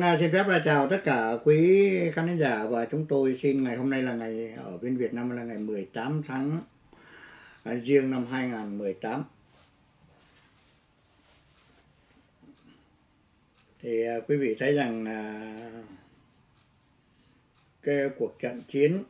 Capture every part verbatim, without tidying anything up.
à, xin phép là chào tất cả quý khán giả, và chúng tôi xin ngày hôm nay là ngày ở bên Việt Nam là ngày mười tám tháng à, Giêng năm hai nghìn không trăm mười tám. Thì à, quý vị thấy rằng à, cái cuộc trận chiến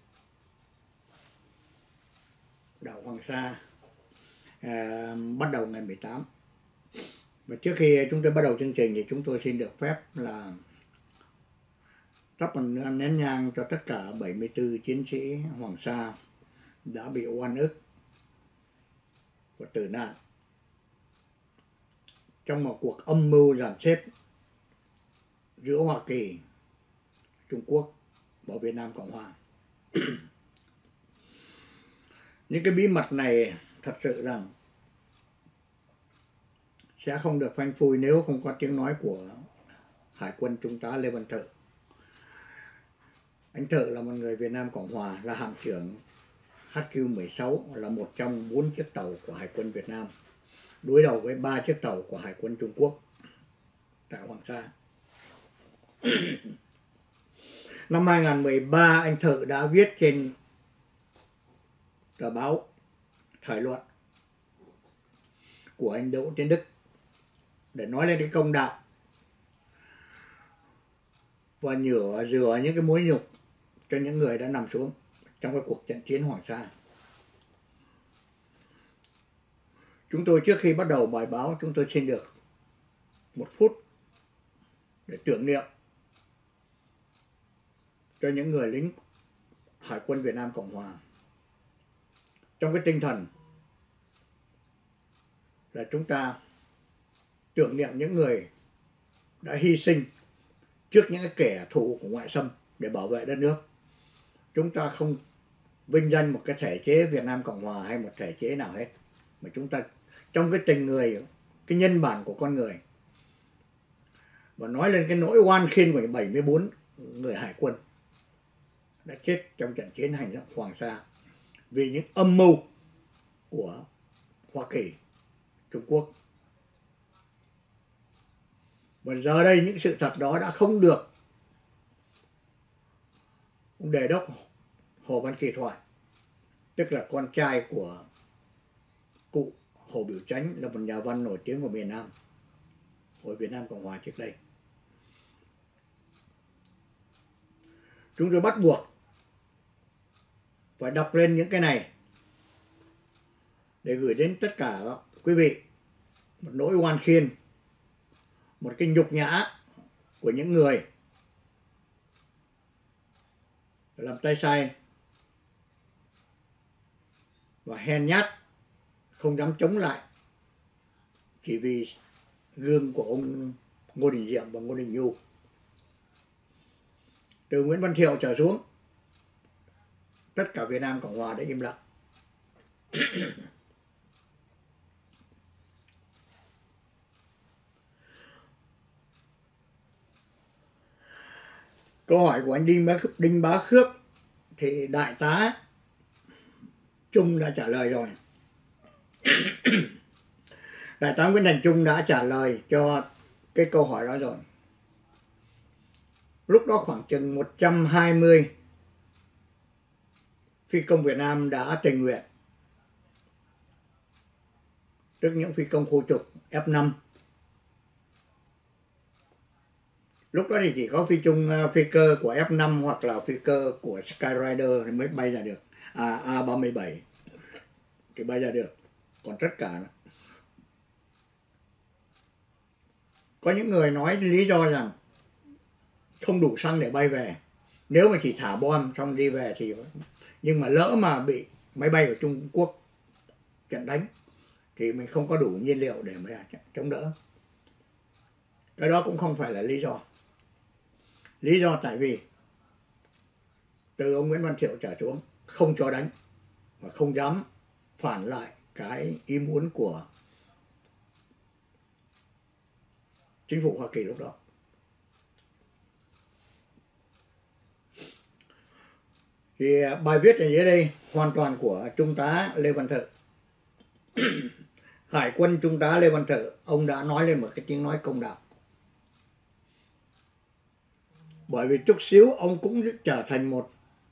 đảo Hoàng Sa à, bắt đầu ngày mười tám. Và trước khi chúng tôi bắt đầu chương trình thì chúng tôi xin được phép là thắp một nén nhang cho tất cả bảy mươi tư chiến sĩ Hoàng Sa đã bị oan ức và tử nạn trong một cuộc âm mưu dàn xếp giữa Hoa Kỳ, Trung Quốc và Việt Nam Cộng Hòa. Những cái bí mật này thật sự rằng sẽ không được phanh phui nếu không có tiếng nói của Hải quân Trung tá Lê Văn Thự. Anh Thự là một người Việt Nam Cộng Hòa, là hạm trưởng H Q mười sáu, là một trong bốn chiếc tàu của Hải quân Việt Nam, đối đầu với ba chiếc tàu của Hải quân Trung Quốc tại Hoàng Sa. Năm hai nghìn không trăm mười ba, anh Thự đã viết trên tờ báo Thời Luận của anh Đỗ Tiến Đức để nói lên cái công đạo và nhửa rửa những cái mối nhục cho những người đã nằm xuống trong cái cuộc trận chiến Hoàng Sa. Chúng tôi trước khi bắt đầu bài báo, chúng tôi xin được một phút để tưởng niệm cho những người lính Hải quân Việt Nam Cộng Hòa, trong cái tinh thần là chúng ta tưởng niệm những người đã hy sinh trước những cái kẻ thù của ngoại xâm để bảo vệ đất nước. Chúng ta không vinh danh một cái thể chế Việt Nam Cộng Hòa hay một thể chế nào hết, mà chúng ta trong cái tình người, cái nhân bản của con người, và nói lên cái nỗi oan khiên của bảy mươi bốn người hải quân đã chết trong trận chiến hành động Hoàng Sa vì những âm mưu của Hoa Kỳ, Trung Quốc. Và giờ đây những sự thật đó đã không được ông Đề đốc Hồ Văn Kỳ Thoại, tức là con trai của cụ Hồ Biểu Chánh, là một nhà văn nổi tiếng của miền Nam, hồi Việt Nam Cộng Hòa trước đây. Chúng tôi bắt buộc phải đọc lên những cái này để gửi đến tất cả quý vị một nỗi oan khiên, một cái nhục nhã của những người làm tay sai và hèn nhát, không dám chống lại chỉ vì gương của ông Ngô Đình Diệm và Ngô Đình Nhu. Từ Nguyễn Văn Thiệu trở xuống, tất cả Việt Nam Cộng Hòa đã im lặng. Câu hỏi của anh Đinh Bá, Đinh Bá Khước thì Đại tá Trung đã trả lời rồi. Đại tá Nguyễn Thành Trung đã trả lời cho cái câu hỏi đó rồi. Lúc đó khoảng chừng một trăm hai mươi phi công Việt Nam đã tình nguyện, tức những phi công khu trục F năm. Lúc đó thì chỉ có phi trung phi cơ của F năm hoặc là phi cơ của Skyrider mới bay ra được, à, A ba mươi bảy thì bay ra được. Còn tất cả có những người nói lý do rằng không đủ xăng để bay về, nếu mà chỉ thả bom xong đi về thì, nhưng mà lỡ mà bị máy bay của Trung Quốc trận đánh thì mình không có đủ nhiên liệu để mà chống đỡ. Cái đó cũng không phải là lý do. Lý do tại vì từ ông Nguyễn Văn Thiệu trở xuống không cho đánh và không dám phản lại cái ý muốn của chính phủ Hoa Kỳ lúc đó. Thì bài viết ở dưới đây hoàn toàn của Trung tá Lê Văn Thự. Hải quân Trung tá Lê Văn Thự, ông đã nói lên một cái tiếng nói công đạo. Bởi vì chút xíu ông cũng trở thành một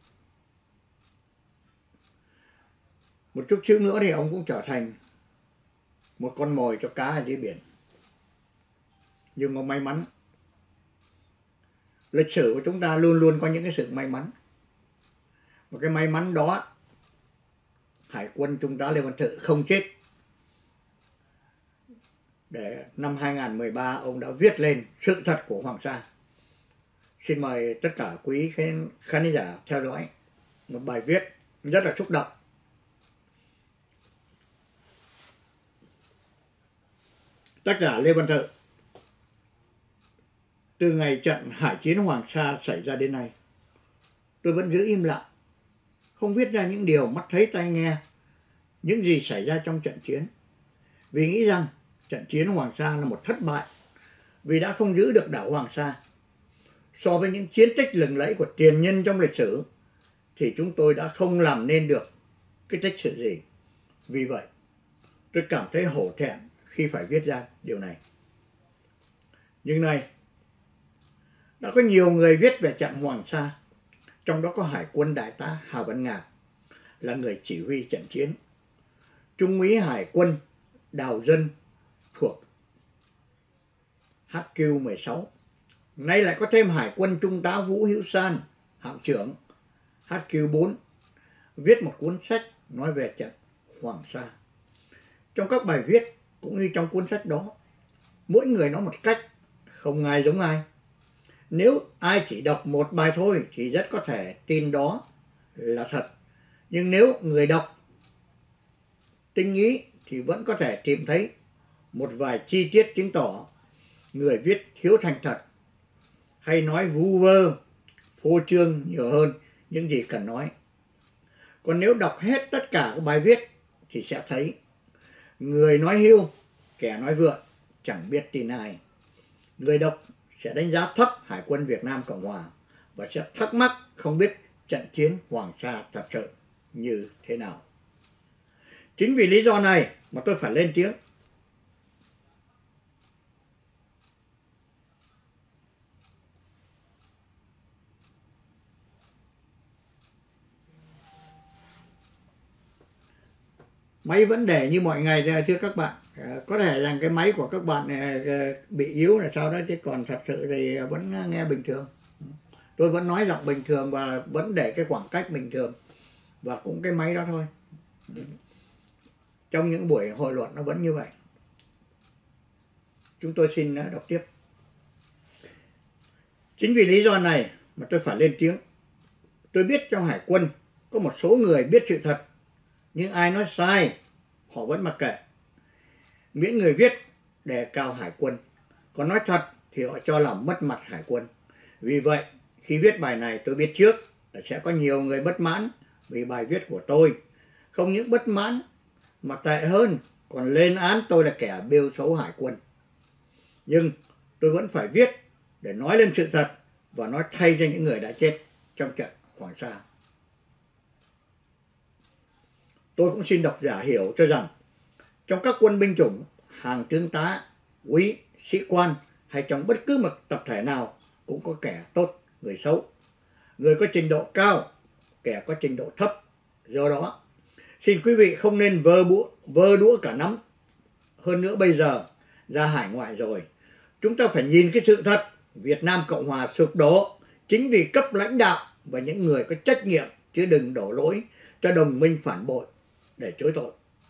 một chút xíu nữa thì ông cũng trở thành một con mồi cho cá ở dưới biển. Nhưng mà may mắn, lịch sử của chúng ta luôn luôn có những cái sự may mắn. Và cái may mắn đó, Hải quân Trung tá Lê Văn Thự không chết. Để năm hai không một ba ông đã viết lên sự thật của Hoàng Sa. Xin mời tất cả quý khán giả theo dõi một bài viết rất là xúc động. Tác giả Lê Văn Thự. Từ ngày trận hải chiến Hoàng Sa xảy ra đến nay, tôi vẫn giữ im lặng, không viết ra những điều mắt thấy tai nghe, những gì xảy ra trong trận chiến. Vì nghĩ rằng trận chiến Hoàng Sa là một thất bại, vì đã không giữ được đảo Hoàng Sa. So với những chiến tích lừng lẫy của tiền nhân trong lịch sử, thì chúng tôi đã không làm nên được cái tích sự gì. Vì vậy, tôi cảm thấy hổ thẹn khi phải viết ra điều này. Nhưng nay, đã có nhiều người viết về trận Hoàng Sa, trong đó có Hải quân Đại tá Hà Văn Ngạc là người chỉ huy trận chiến, Trung úy Hải quân Đào Dân thuộc H Q mười sáu. Nay lại có thêm Hải quân Trung tá Vũ Hữu San, hạm trưởng H Q bốn, viết một cuốn sách nói về trận Hoàng Sa. Trong các bài viết cũng như trong cuốn sách đó, mỗi người nói một cách, không ai giống ai. Nếu ai chỉ đọc một bài thôi thì rất có thể tin đó là thật. Nhưng nếu người đọc tinh ý thì vẫn có thể tìm thấy một vài chi tiết chứng tỏ người viết thiếu thành thật, hay nói vu vơ, phô trương nhiều hơn những gì cần nói. Còn nếu đọc hết tất cả các bài viết thì sẽ thấy người nói hiu, kẻ nói vượn, chẳng biết tin ai. Người đọc sẽ đánh giá thấp Hải quân Việt Nam Cộng Hòa và sẽ thắc mắc không biết trận chiến Hoàng Sa thật sự như thế nào. Chính vì lý do này mà tôi phải lên tiếng. Máy vẫn để như mọi ngày thưa các bạn. Có thể rằng cái máy của các bạn bị yếu là sao đó, chứ còn thật sự thì vẫn nghe bình thường. Tôi vẫn nói giọng bình thường và vẫn để cái khoảng cách bình thường. Và cũng cái máy đó thôi. Trong những buổi hội luận nó vẫn như vậy. Chúng tôi xin đọc tiếp. Chính vì lý do này mà tôi phải lên tiếng. Tôi biết trong Hải quân có một số người biết sự thật, nhưng ai nói sai họ vẫn mặc kệ, miễn người viết đề cao Hải quân. Còn nói thật thì họ cho làm mất mặt Hải quân. Vì vậy khi viết bài này tôi biết trước là sẽ có nhiều người bất mãn vì bài viết của tôi. Không những bất mãn mà tệ hơn còn lên án tôi là kẻ bêu xấu Hải quân. Nhưng tôi vẫn phải viết để nói lên sự thật và nói thay cho những người đã chết trong trận Hoàng Sa. Tôi cũng xin độc giả hiểu cho rằng trong các quân binh chủng, hàng tướng tá, úy, sĩ quan hay trong bất cứ một tập thể nào cũng có kẻ tốt, người xấu, người có trình độ cao, kẻ có trình độ thấp. Do đó, xin quý vị không nên vơ bũa, vơ đũa cả nắm. Hơn nữa bây giờ ra hải ngoại rồi, chúng ta phải nhìn cái sự thật Việt Nam Cộng Hòa sụp đổ chính vì cấp lãnh đạo và những người có trách nhiệm, chứ đừng đổ lỗi cho đồng minh phản bội để chối tội.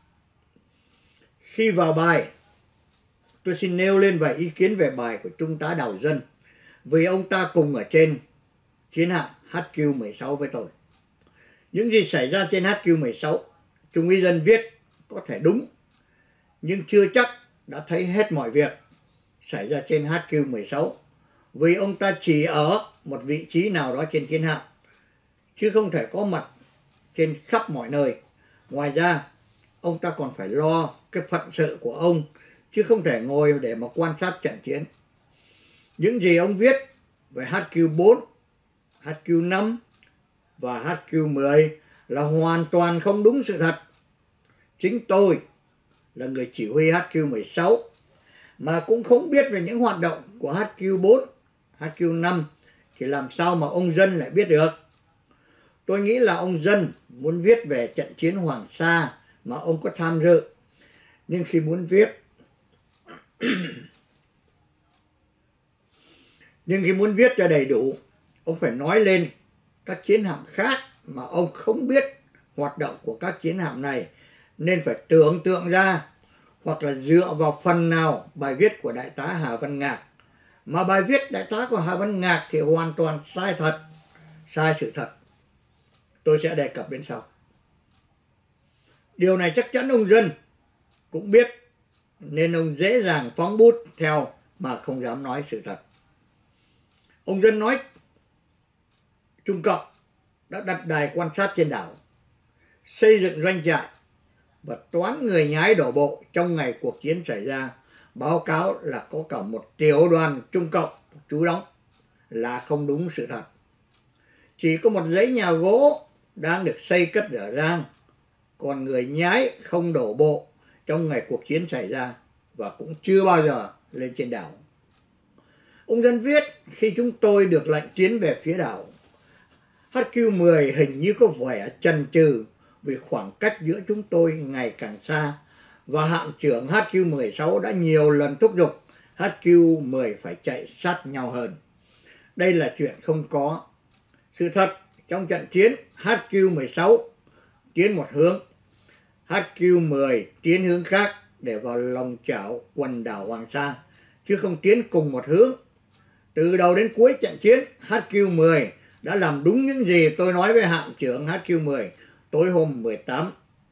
Khi vào bài, tôi xin nêu lên vài ý kiến về bài của Trung tá Đào Dân, vì ông ta cùng ở trên chiến hạm H Q mười sáu với tôi. Những gì xảy ra trên H Q mười sáu, Trung úy Dân viết có thể đúng, nhưng chưa chắc đã thấy hết mọi việc xảy ra trên H Q mười sáu, vì ông ta chỉ ở một vị trí nào đó trên chiến hạm, chứ không thể có mặt trên khắp mọi nơi. Ngoài ra, ông ta còn phải lo cái phận sự của ông, chứ không thể ngồi để mà quan sát trận chiến. Những gì ông viết về H Q bốn, H Q năm và H Q mười là hoàn toàn không đúng sự thật. Chính tôi là người chỉ huy H Q mười sáu mà cũng không biết về những hoạt động của H Q bốn, H Q năm, thì làm sao mà ông Dân lại biết được? Tôi nghĩ là ông Dân muốn viết về trận chiến Hoàng Sa mà ông có tham dự. Nhưng khi muốn viết Nhưng khi muốn viết cho đầy đủ, ông phải nói lên các chiến hạm khác mà ông không biết hoạt động của các chiến hạm này, nên phải tưởng tượng ra hoặc là dựa vào phần nào bài viết của Đại tá Hà Văn Ngạc. Mà bài viết Đại tá của Hà Văn Ngạc thì hoàn toàn sai thật, sai sự thật. Tôi sẽ đề cập đến sau. Điều này chắc chắn ông Dân cũng biết, nên ông dễ dàng phóng bút theo mà không dám nói sự thật. Ông Dân nói Trung Cộng đã đặt đài quan sát trên đảo, xây dựng doanh trại và toán người nhái đổ bộ trong ngày cuộc chiến xảy ra. Báo cáo là có cả một tiểu đoàn Trung Cộng trú đóng là không đúng sự thật. Chỉ có một dãy nhà gỗ đang được xây cất dở dang, còn người nhái không đổ bộ trong ngày cuộc chiến xảy ra và cũng chưa bao giờ lên trên đảo. Ông Dân viết khi chúng tôi được lệnh tiến về phía đảo, H Q mười hình như có vẻ chần chừ vì khoảng cách giữa chúng tôi ngày càng xa, và hạm trưởng H Q mười sáu đã nhiều lần thúc giục H Q mười phải chạy sát nhau hơn. Đây là chuyện không có. Sự thật, trong trận chiến H Q mười sáu tiến một hướng, H Q mười tiến hướng khác để vào lòng chảo quần đảo Hoàng Sa, chứ không tiến cùng một hướng. Từ đầu đến cuối trận chiến, H Q mười đã làm đúng những gì tôi nói với hạm trưởng H Q mười tối hôm mười tám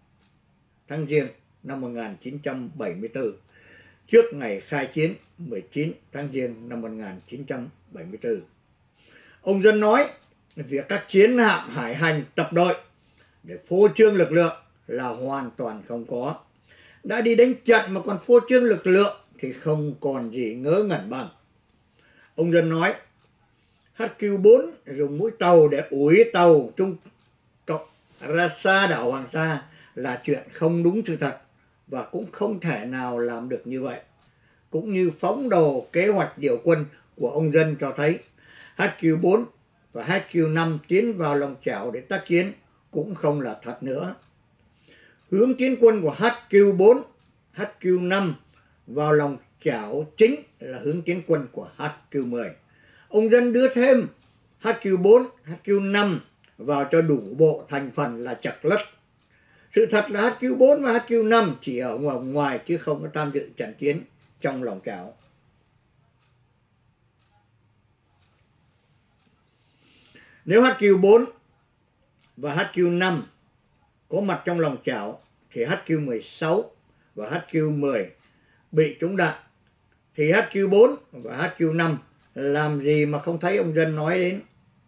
tháng Giêng năm một nghìn chín trăm bảy mươi tư, trước ngày khai chiến mười chín tháng Giêng năm một nghìn chín trăm bảy mươi tư. Ông Dân nói việc các chiến hạm hải hành tập đội để phô trương lực lượng là hoàn toàn không có. Đã đi đánh trận mà còn phô trương lực lượng thì không còn gì ngớ ngẩn bằng. Ông Dân nói H Q bốn dùng mũi tàu để ủi tàu Trung Cộng ra xa đảo Hoàng Sa là chuyện không đúng sự thật và cũng không thể nào làm được như vậy. Cũng như phóng đồ kế hoạch điều quân của ông Dân cho thấy, H Q bốn và H Q năm tiến vào lòng chảo để tác chiến cũng không là thật nữa. Hướng tiến quân của H Q bốn, H Q năm vào lòng chảo chính là hướng tiến quân của H Q mười. Ông Dân đưa thêm H Q bốn, H Q năm vào cho đủ bộ thành phần là chật lất. Sự thật là H Q bốn và H Q năm chỉ ở ngoài, ngoài chứ không có tham dự trận chiến trong lòng chảo. Nếu H Q bốn và H Q năm có mặt trong lòng chảo thì H Q mười sáu và H Q mười bị trúng đạn, thì H Q bốn và H Q năm làm gì mà không thấy ông Dân nói đến.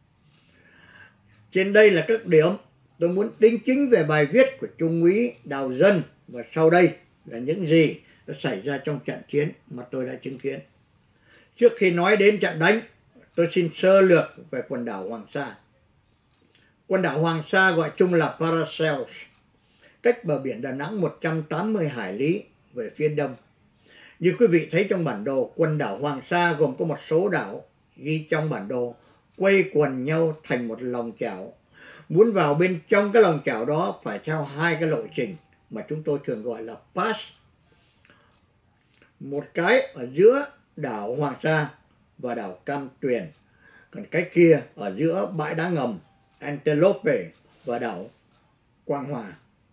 Trên đây là các điểm tôi muốn đính chính về bài viết của Trung úy Đào Dân, và sau đây là những gì đã xảy ra trong trận chiến mà tôi đã chứng kiến. Trước khi nói đến trận đánh, tôi xin sơ lược về quần đảo Hoàng Sa. Quần đảo Hoàng Sa gọi chung là Paracels, cách bờ biển Đà Nẵng một trăm tám mươi hải lý về phía đông. Như quý vị thấy trong bản đồ, quần đảo Hoàng Sa gồm có một số đảo ghi trong bản đồ quây quần nhau thành một lòng chảo. Muốn vào bên trong cái lòng chảo đó phải theo hai cái lộ trình mà chúng tôi thường gọi là pass. Một cái ở giữa đảo Hoàng Sa và đảo Cam Tuyền, còn cái kia ở giữa bãi đá ngầm Antelope và đảo Quang Hòa.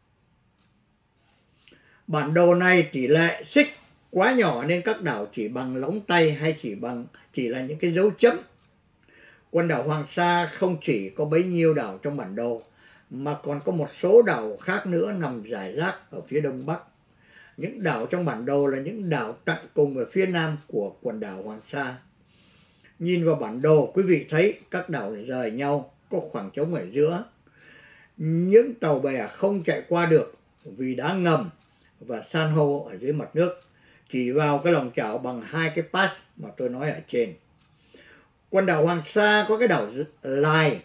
Bản đồ này tỷ lệ xích quá nhỏ nên các đảo chỉ bằng lóng tay hay chỉ bằng chỉ là những cái dấu chấm. Quần đảo Hoàng Sa không chỉ có bấy nhiêu đảo trong bản đồ mà còn có một số đảo khác nữa nằm rải rác ở phía đông bắc. Những đảo trong bản đồ là những đảo tận cùng ở phía nam của quần đảo Hoàng Sa. Nhìn vào bản đồ, quý vị thấy các đảo rời nhau, có khoảng trống ở giữa. Những tàu bè không chạy qua được vì đá ngầm và san hô ở dưới mặt nước, chỉ vào cái lòng chảo bằng hai cái pass mà tôi nói ở trên. Quần đảo Hoàng Sa có cái đảo Lai,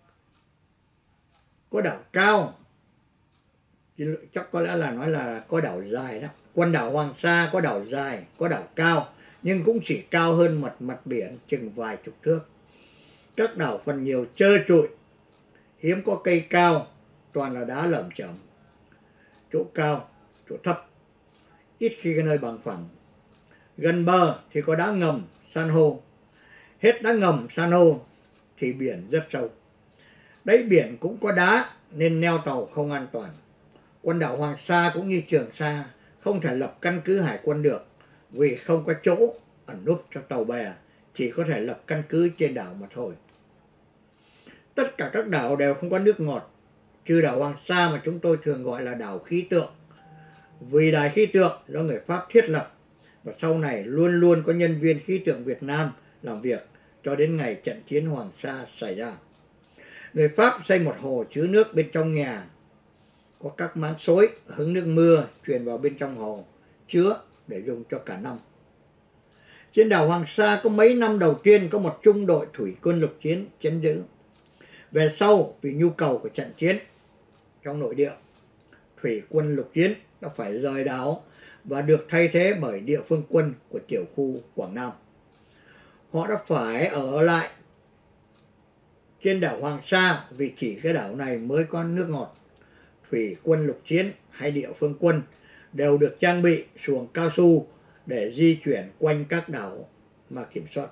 có đảo Cao, chắc có lẽ là nói là có đảo dài đó. Quần đảo Hoàng Sa có đảo dài, có đảo Cao, nhưng cũng chỉ cao hơn mặt mặt biển chừng vài chục thước. Các đảo phần nhiều trơ trụi, hiếm có cây cao, toàn là đá lởm chởm. Chỗ cao, chỗ thấp, ít khi cái nơi bằng phẳng. Gần bờ thì có đá ngầm, san hô. Hết đá ngầm, san hô thì biển rất sâu. Đáy biển cũng có đá nên neo tàu không an toàn. Quần đảo Hoàng Sa cũng như Trường Sa không thể lập căn cứ hải quân được vì không có chỗ ẩn núp cho tàu bè, chỉ có thể lập căn cứ trên đảo mà thôi. Tất cả các đảo đều không có nước ngọt, trừ đảo Hoàng Sa mà chúng tôi thường gọi là đảo khí tượng. Vì đài khí tượng do người Pháp thiết lập và sau này luôn luôn có nhân viên khí tượng Việt Nam làm việc cho đến ngày trận chiến Hoàng Sa xảy ra. Người Pháp xây một hồ chứa nước bên trong nhà, có các máng xối hứng nước mưa truyền vào bên trong hồ chứa để dùng cho cả năm. Trên đảo Hoàng Sa có mấy năm đầu tiên có một trung đội thủy quân lục chiến chấn giữ. Về sau vì nhu cầu của trận chiến trong nội địa, thủy quân lục chiến đã phải rời đảo và được thay thế bởi địa phương quân của tiểu khu Quảng Nam. Họ đã phải ở lại trên đảo Hoàng Sa vì chỉ cái đảo này mới có nước ngọt. Thủy quân lục chiến hay địa phương quân đều được trang bị xuồng cao su để di chuyển quanh các đảo mà kiểm soát.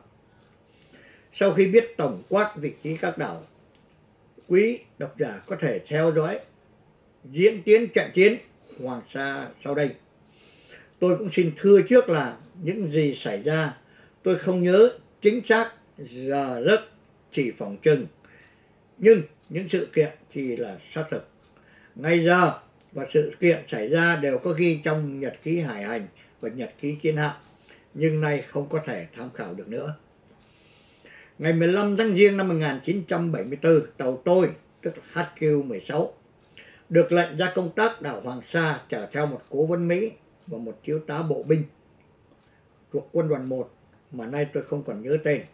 Sau khi biết tổng quát vị trí các đảo, quý độc giả có thể theo dõi diễn tiến trận chiến Hoàng Sa sau đây. Tôi cũng xin thưa trước là những gì xảy ra tôi không nhớ chính xác giờ giấc, chỉ phỏng chừng, nhưng những sự kiện thì là xác thực. Ngày giờ và sự kiện xảy ra đều có ghi trong nhật ký hải hành và nhật ký chiến hạm, nhưng nay không có thể tham khảo được nữa. Ngày mười lăm tháng Giêng năm một nghìn chín trăm bảy mươi tư, tàu tôi, tức H Q mười sáu, được lệnh ra công tác đảo Hoàng Sa chở theo một cố vấn Mỹ và một thiếu tá bộ binh thuộc quân đoàn một mà nay tôi không còn nhớ tên.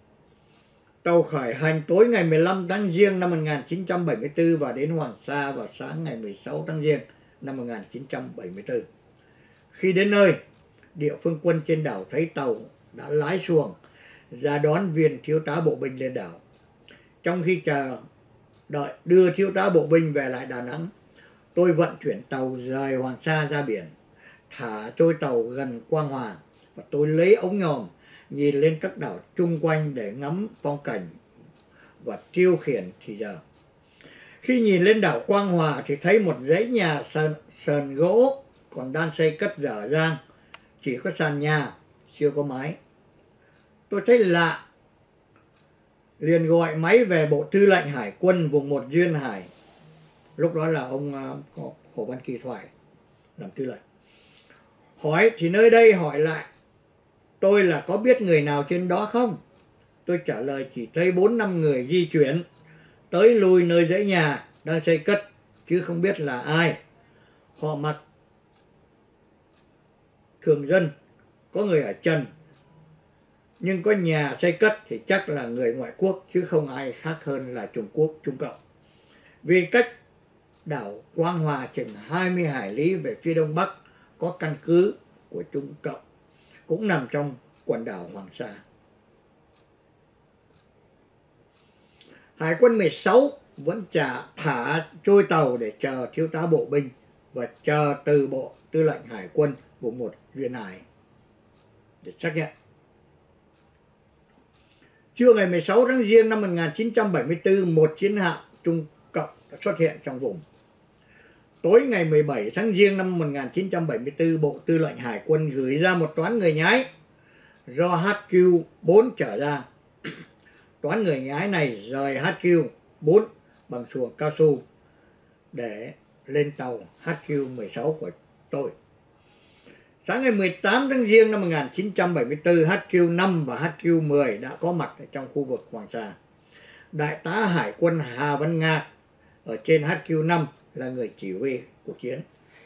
Tàu khởi hành tối ngày mười lăm tháng Giêng năm một nghìn chín trăm bảy mươi tư và đến Hoàng Sa vào sáng ngày mười sáu tháng Giêng năm một nghìn chín trăm bảy mươi tư. Khi đến nơi, địa phương quân trên đảo thấy tàu đã lái xuồng ra đón viên thiếu tá bộ binh lên đảo. Trong khi chờ đợi đưa thiếu tá bộ binh về lại Đà Nẵng, tôi vận chuyển tàu rời Hoàng Sa ra biển, thả trôi tàu gần Quang Hòa và tôi lấy ống nhòm nhìn lên các đảo chung quanh để ngắm phong cảnh và tiêu khiển thì giờ. Khi nhìn lên đảo Quang Hòa thì thấy một dãy nhà sờn, sờn gỗ còn đang xây cất dở dang, chỉ có sàn nhà, chưa có mái. Tôi thấy lạ, liền gọi máy về Bộ Tư lệnh Hải quân vùng một Duyên Hải. Lúc đó là ông uh, Hồ Văn Kỳ Thoại làm tư lệnh. Hỏi thì nơi đây hỏi lại tôi là có biết người nào trên đó không? Tôi trả lời chỉ thấy bốn năm người di chuyển tới lui nơi dãy nhà đang xây cất, chứ không biết là ai. Họ mặc thường dân, có người ở trần, nhưng có nhà xây cất thì chắc là người ngoại quốc chứ không ai khác hơn là Trung Quốc, Trung Cộng. Vì cách đảo Quang Hòa chừng hai mươi hải lý về phía đông bắc có căn cứ của Trung Cộng, cũng nằm trong quần đảo Hoàng Sa. Hải quân mười sáu vẫn trả thả trôi tàu để chờ thiếu tá bộ binh và chờ từ Bộ Tư lệnh Hải quân vùng một Duyên Hải để xác nhận. Trưa ngày mười sáu tháng Giêng năm một nghìn chín trăm bảy mươi tư, một chiến hạm Trung Cộng đã xuất hiện trong vùng. Tối ngày mười bảy tháng Giêng năm một nghìn chín trăm bảy mươi tư, Bộ Tư lệnh Hải quân gửi ra một toán người nhái do H Q bốn trở ra. Toán người nhái này rời H Q bốn bằng xuồng cao su để lên tàu H Q mười sáu của tôi. Sáng ngày mười tám tháng Giêng năm một nghìn chín trăm bảy mươi tư, H Q năm và H Q mười đã có mặt ở trong khu vực Hoàng Sa. Đại tá Hải quân Hà Văn Ngạc ở trên H Q năm là người chỉ huy cuộc chiến.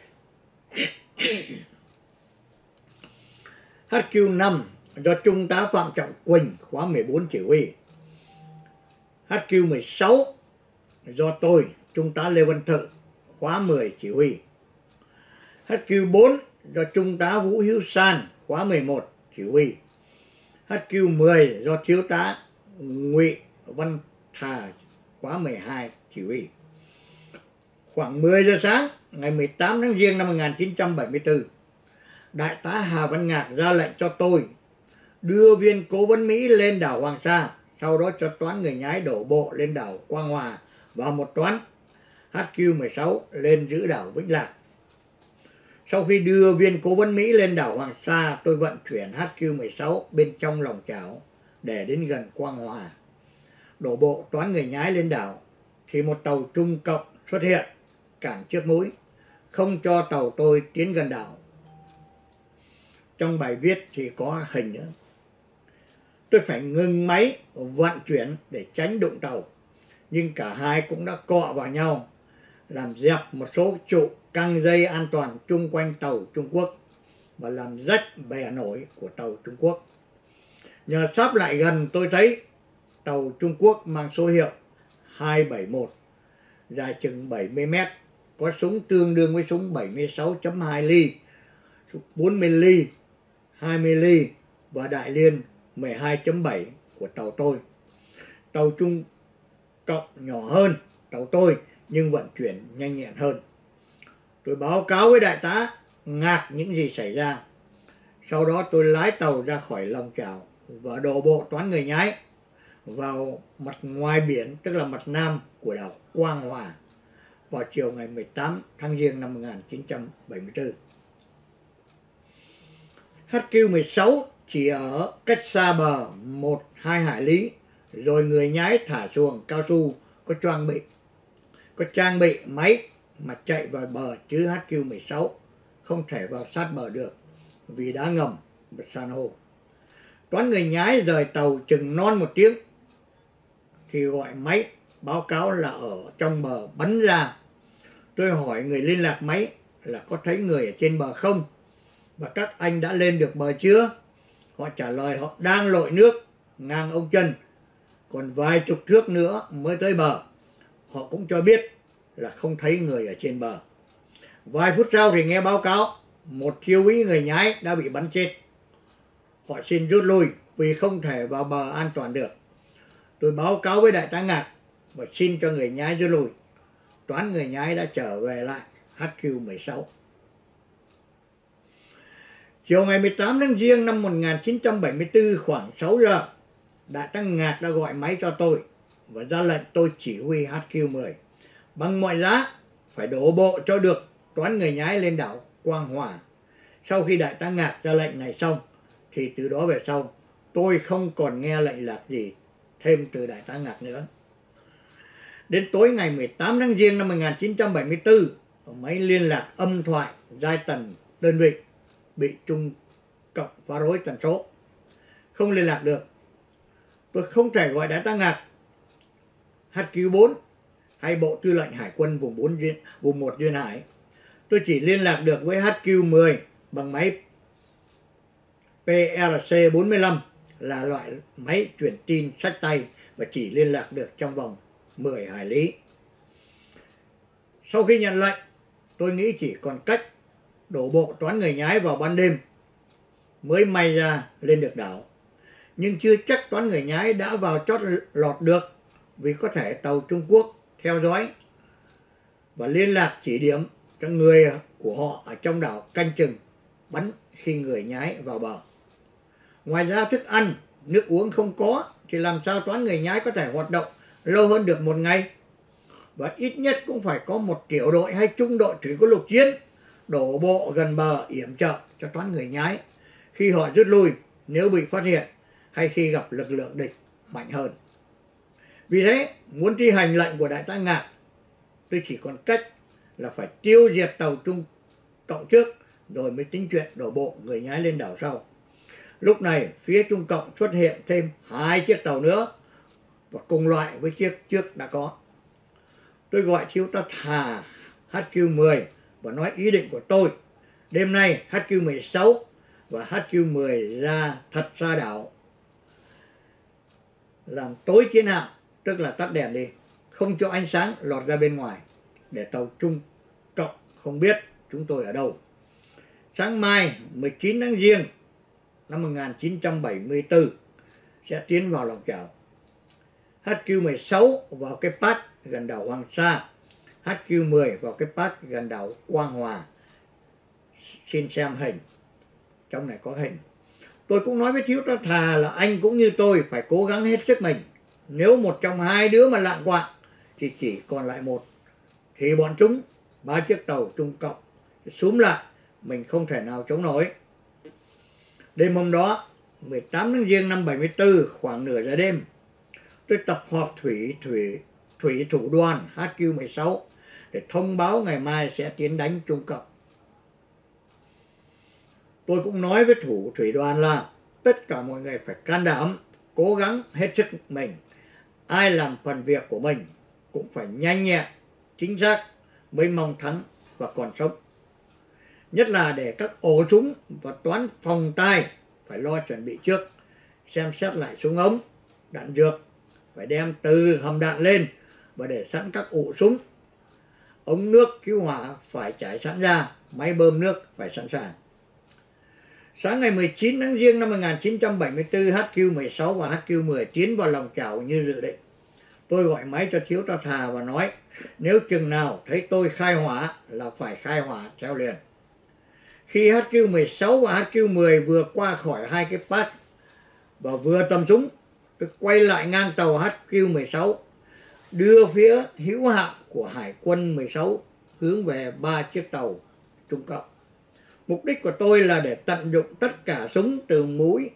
H Q năm do Trung tá Phạm Trọng Quỳnh khóa mười bốn chỉ huy. H Q mười sáu do tôi, Trung tá Lê Văn Thự khóa mười chỉ huy. H Q bốn do Trung tá Vũ Hữu San khóa mười một chỉ huy. H Q mười do thiếu tá Ngụy Văn Thà khóa mười hai chỉ huy. Khoảng mười giờ sáng ngày mười tám tháng Giêng năm một nghìn chín trăm bảy mươi tư, Đại tá Hà Văn Ngạc ra lệnh cho tôi đưa viên cố vấn Mỹ lên đảo Hoàng Sa, sau đó cho toán người nhái đổ bộ lên đảo Quang Hòa và một toán H Q mười sáu lên giữ đảo Vĩnh Lạc. Sau khi đưa viên cố vấn Mỹ lên đảo Hoàng Sa, tôi vận chuyển H Q mười sáu bên trong lòng chảo để đến gần Quang Hòa. Đổ bộ toán người nhái lên đảo thì một tàu Trung Cộng xuất hiện cản trước mũi, không cho tàu tôi tiến gần đảo. Trong bài viết thì có hình nữa. Tôi phải ngừng máy vận chuyển để tránh đụng tàu, nhưng cả hai cũng đã cọ vào nhau, làm dẹp một số trụ căng dây an toàn chung quanh tàu Trung Quốc và làm rách bè nổi của tàu Trung Quốc. Nhờ sáp lại gần, tôi thấy tàu Trung Quốc mang số hiệu hai bảy một, dài chừng bảy mươi mét, có súng tương đương với súng bảy mươi sáu chấm hai ly, bốn mươi ly, hai mươi ly và đại liên mười hai chấm bảy của tàu tôi. Tàu Trung Cộng nhỏ hơn tàu tôi nhưng vận chuyển nhanh nhẹn hơn. Tôi báo cáo với đại tá Ngạc những gì xảy ra. Sau đó tôi lái tàu ra khỏi lòng chảo và đổ bộ toán người nhái vào mặt ngoài biển, tức là mặt nam của đảo Quang Hòa, vào chiều ngày mười tám tháng Giêng năm một nghìn chín trăm bảy mươi tư. H Q mười sáu chỉ ở cách xa bờ một hai hải lý, rồi người nhái thả xuồng cao su có trang bị có trang bị máy mà chạy vào bờ, chứ H Q mười sáu không thể vào sát bờ được vì đá ngầm và san hô. Toán người nhái rời tàu chừng non một tiếng thì gọi máy báo cáo là ở trong bờ bắn ra. Tôi hỏi người liên lạc máy là có thấy người ở trên bờ không, và các anh đã lên được bờ chưa? Họ trả lời họ đang lội nước ngang ông chân, còn vài chục thước nữa mới tới bờ. Họ cũng cho biết là không thấy người ở trên bờ. Vài phút sau thì nghe báo cáo một thiếu úy người nhái đã bị bắn chết. Họ xin rút lui vì không thể vào bờ an toàn được. Tôi báo cáo với đại tá Ngạc và xin cho người nhái rút lui. Toán người nhái đã trở về lại H Q mười sáu. Chiều ngày mười tám tháng Giêng năm một nghìn chín trăm bảy mươi tư khoảng sáu giờ, đại tá Ngạc đã gọi máy cho tôi và ra lệnh tôi chỉ huy H Q mười bằng mọi giá phải đổ bộ cho được toán người nhái lên đảo Quang Hòa. Sau khi đại tá Ngạc ra lệnh này xong thì từ đó về sau tôi không còn nghe lệnh lạc gì thêm từ đại tá Ngạc nữa. Đến tối ngày mười tám tháng Giêng năm một nghìn chín trăm bảy mươi tư, máy liên lạc âm thoại giai tần đơn vị bị Trung Cộng phá rối tần số, không liên lạc được. Tôi không thể gọi đại tá Ngạc, H Q bốn hay Bộ Tư lệnh Hải quân vùng bốn vùng một duyên hải. Tôi chỉ liên lạc được với H Q mười bằng máy P R C bốn mươi lăm, là loại máy truyền tin sách tay và chỉ liên lạc được trong vòng mười hải lý. Sau khi nhận lệnh, tôi nghĩ chỉ còn cách đổ bộ toán người nhái vào ban đêm mới may ra lên được đảo. Nhưng chưa chắc toán người nhái đã vào chót lọt được, vì có thể tàu Trung Quốc theo dõi và liên lạc chỉ điểm cho người của họ ở trong đảo canh chừng bắn khi người nhái vào bờ. Ngoài ra thức ăn, nước uống không có thì làm sao toán người nhái có thể hoạt động lâu hơn được một ngày. Và ít nhất cũng phải có một tiểu đội hay trung đội thủy quân lục chiến đổ bộ gần bờ yểm trợ cho toán người nhái khi họ rút lui nếu bị phát hiện hay khi gặp lực lượng địch mạnh hơn. Vì thế, muốn thi hành lệnh của đại tá Ngạc, tôi chỉ còn cách là phải tiêu diệt tàu Trung Cộng trước rồi mới tính chuyện đổ bộ người nhái lên đảo sau. Lúc này, phía Trung Cộng xuất hiện thêm hai chiếc tàu nữa và cùng loại với chiếc trước đã có. Tôi gọi thiếu tá Thà H Q mười và nói ý định của tôi. Đêm nay H Q mười sáu và H Q mười ra thật xa đảo, làm tối chiến hạm, tức là tắt đèn đi, không cho ánh sáng lọt ra bên ngoài, để tàu Trung Cộng không biết chúng tôi ở đâu. Sáng mai mười chín tháng Giêng năm một nghìn chín trăm bảy mươi tư sẽ tiến vào lòng chảo. hát quy mười sáu vào cái pass gần đảo Hoàng Sa, hát quy mười vào cái pass gần đảo Quang Hòa. Xin xem hình, trong này có hình. Tôi cũng nói với thiếu tá Thà là anh cũng như tôi phải cố gắng hết sức mình. Nếu một trong hai đứa mà lạng quạng thì chỉ còn lại một, thì bọn chúng, ba chiếc tàu Trung Cộng xúm lại, mình không thể nào chống nổi. Đêm hôm đó, mười tám tháng Giêng năm bảy mươi tư, khoảng nửa giờ đêm, tôi tập họp thủy thủy thủy thủ đoàn hát quy mười sáu để thông báo ngày mai sẽ tiến đánh Trung Cộng. Tôi cũng nói với thủ thủy đoàn là tất cả mọi người phải can đảm, cố gắng hết sức mình. Ai làm phần việc của mình cũng phải nhanh nhẹn, chính xác mới mong thắng và còn sống. Nhất là để các ổ súng và toán phòng tai phải lo chuẩn bị trước, xem xét lại súng ống, đạn dược, phải đem từ hầm đạn lên và để sẵn các ụ súng. Ống nước cứu hỏa phải trải sẵn ra, máy bơm nước phải sẵn sàng. Sáng ngày mười chín tháng Giêng năm một nghìn chín trăm bảy mươi tư, hát quy mười sáu và hát quy mười tiến vào lòng chảo như dự định. Tôi gọi máy cho thiếu tá Thà và nói nếu chừng nào thấy tôi khai hỏa là phải khai hỏa theo liền. Khi hát quy mười sáu và hát quy mười vừa qua khỏi hai cái pass và vừa tầm súng, tôi quay lại ngang tàu hát quy mười sáu, đưa phía hữu hạm của Hải quân mười sáu hướng về ba chiếc tàu Trung Cộng. Mục đích của tôi là để tận dụng tất cả súng từ mũi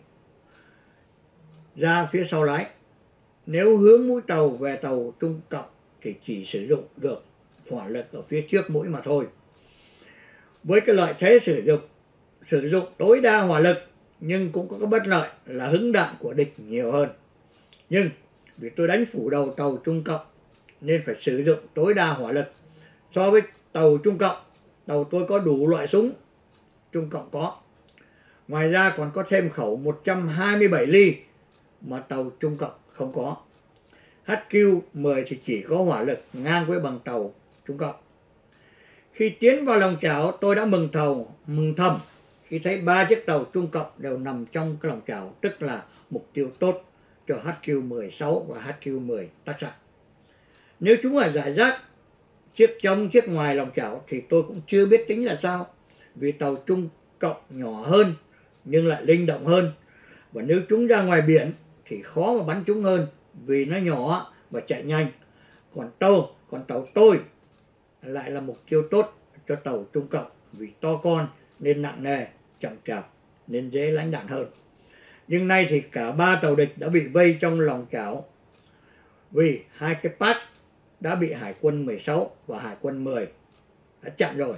ra phía sau lái. Nếu hướng mũi tàu về tàu Trung Cộng thì chỉ sử dụng được hỏa lực ở phía trước mũi mà thôi. Với cái lợi thế sử dụng sử dụng tối đa hỏa lực, nhưng cũng có cái bất lợi là hứng đạn của địch nhiều hơn. Nhưng vì tôi đánh phủ đầu tàu Trung Cộng nên phải sử dụng tối đa hỏa lực. So với tàu Trung Cộng, tàu tôi có đủ loại súng Trung Cộng có. Ngoài ra còn có thêm khẩu một trăm hai mươi bảy ly mà tàu Trung Cộng không có. hát quy mười thì chỉ có hỏa lực ngang với bằng tàu Trung Cộng. Khi tiến vào lòng chảo, tôi đã mừng thầu, mừng thầm khi thấy ba chiếc tàu Trung Cộng đều nằm trong cái lòng chảo, tức là mục tiêu tốt cho hát quy mười sáu và hát quy mười tác xạ. Nếu chúng ở rải rác chiếc trong chiếc ngoài lòng chảo thì tôi cũng chưa biết tính là sao, vì tàu Trung Cộng nhỏ hơn nhưng lại linh động hơn, và nếu chúng ra ngoài biển thì khó mà bắn chúng hơn vì nó nhỏ và chạy nhanh. Còn tàu, còn tàu tôi lại là mục tiêu tốt cho tàu Trung Cộng vì to con nên nặng nề, chậm chạp nên dễ lánh đạn hơn. Nhưng nay thì cả ba tàu địch đã bị vây trong lòng chảo vì hai cái pass đã bị Hải quân mười sáu và Hải quân mười đã chặn rồi.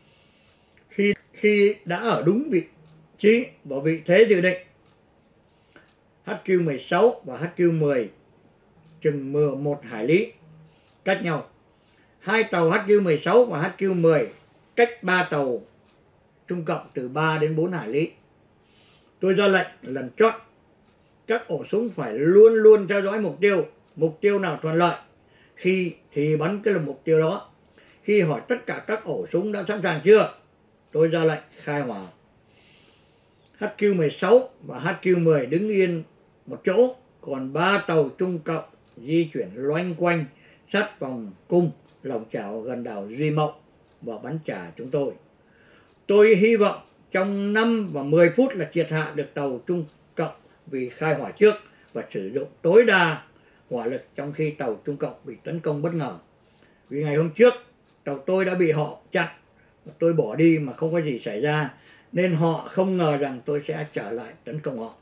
Khi khi đã ở đúng vị trí và vị thế dự định, hát quy mười sáu và hát quy mười chừng mười một hải lý cách nhau. Hai tàu hát quy mười sáu và hát quy mười cách ba tàu Trung Cộng từ ba đến bốn hải lý. Tôi ra lệnh lần chót các ổ súng phải luôn luôn theo dõi mục tiêu, mục tiêu nào thuận lợi khi thì bắn cái là mục tiêu đó. Khi hỏi tất cả các ổ súng đã sẵn sàng chưa, tôi ra lệnh khai hỏa. hát quy mười sáu và hát quy mười đứng yên một chỗ, còn ba tàu Trung Cộng di chuyển loanh quanh sát vòng cung lòng chảo gần đảo Duy Mộng và bắn trả chúng tôi. Tôi hy vọng trong năm và mười phút là triệt hạ được tàu Trung Cộng vì khai hỏa trước và sử dụng tối đa hỏa lực trong khi tàu Trung Cộng bị tấn công bất ngờ. Vì ngày hôm trước tàu tôi đã bị họ chặn, tôi bỏ đi mà không có gì xảy ra nên họ không ngờ rằng tôi sẽ trở lại tấn công họ.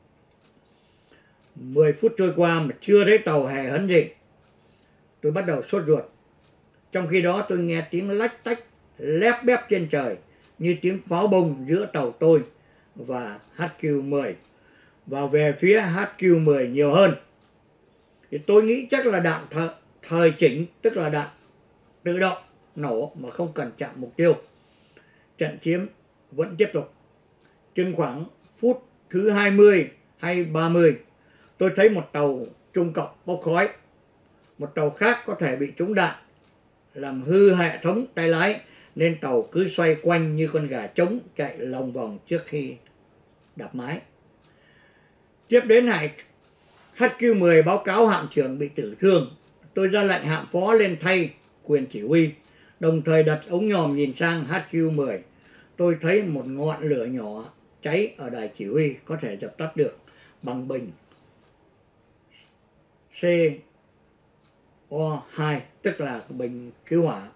mười phút trôi qua mà chưa thấy tàu hề hấn gì. Tôi bắt đầu sốt ruột. Trong khi đó tôi nghe tiếng lách tách lép bép trên trời như tiếng pháo bông giữa tàu tôi và hát quy mười và về phía hát quy mười nhiều hơn. Thì tôi nghĩ chắc là đạn th thời chỉnh, tức là đạn tự động nổ mà không cần chạm mục tiêu. Trận chiếm vẫn tiếp tục. Chừng khoảng phút thứ hai mươi hay ba mươi, tôi thấy một tàu Trung Cộng bốc khói. Một tàu khác có thể bị trúng đạn làm hư hệ thống tay lái nên tàu cứ xoay quanh như con gà trống chạy lòng vòng trước khi đạp mái. Tiếp đến hải hát quy mười báo cáo hạm trưởng bị tử thương. Tôi ra lệnh hạm phó lên thay quyền chỉ huy, đồng thời đặt ống nhòm nhìn sang hát quy mười. Tôi thấy một ngọn lửa nhỏ cháy ở đài chỉ huy, có thể dập tắt được bằng bình C O hai, tức là bình cứu hỏa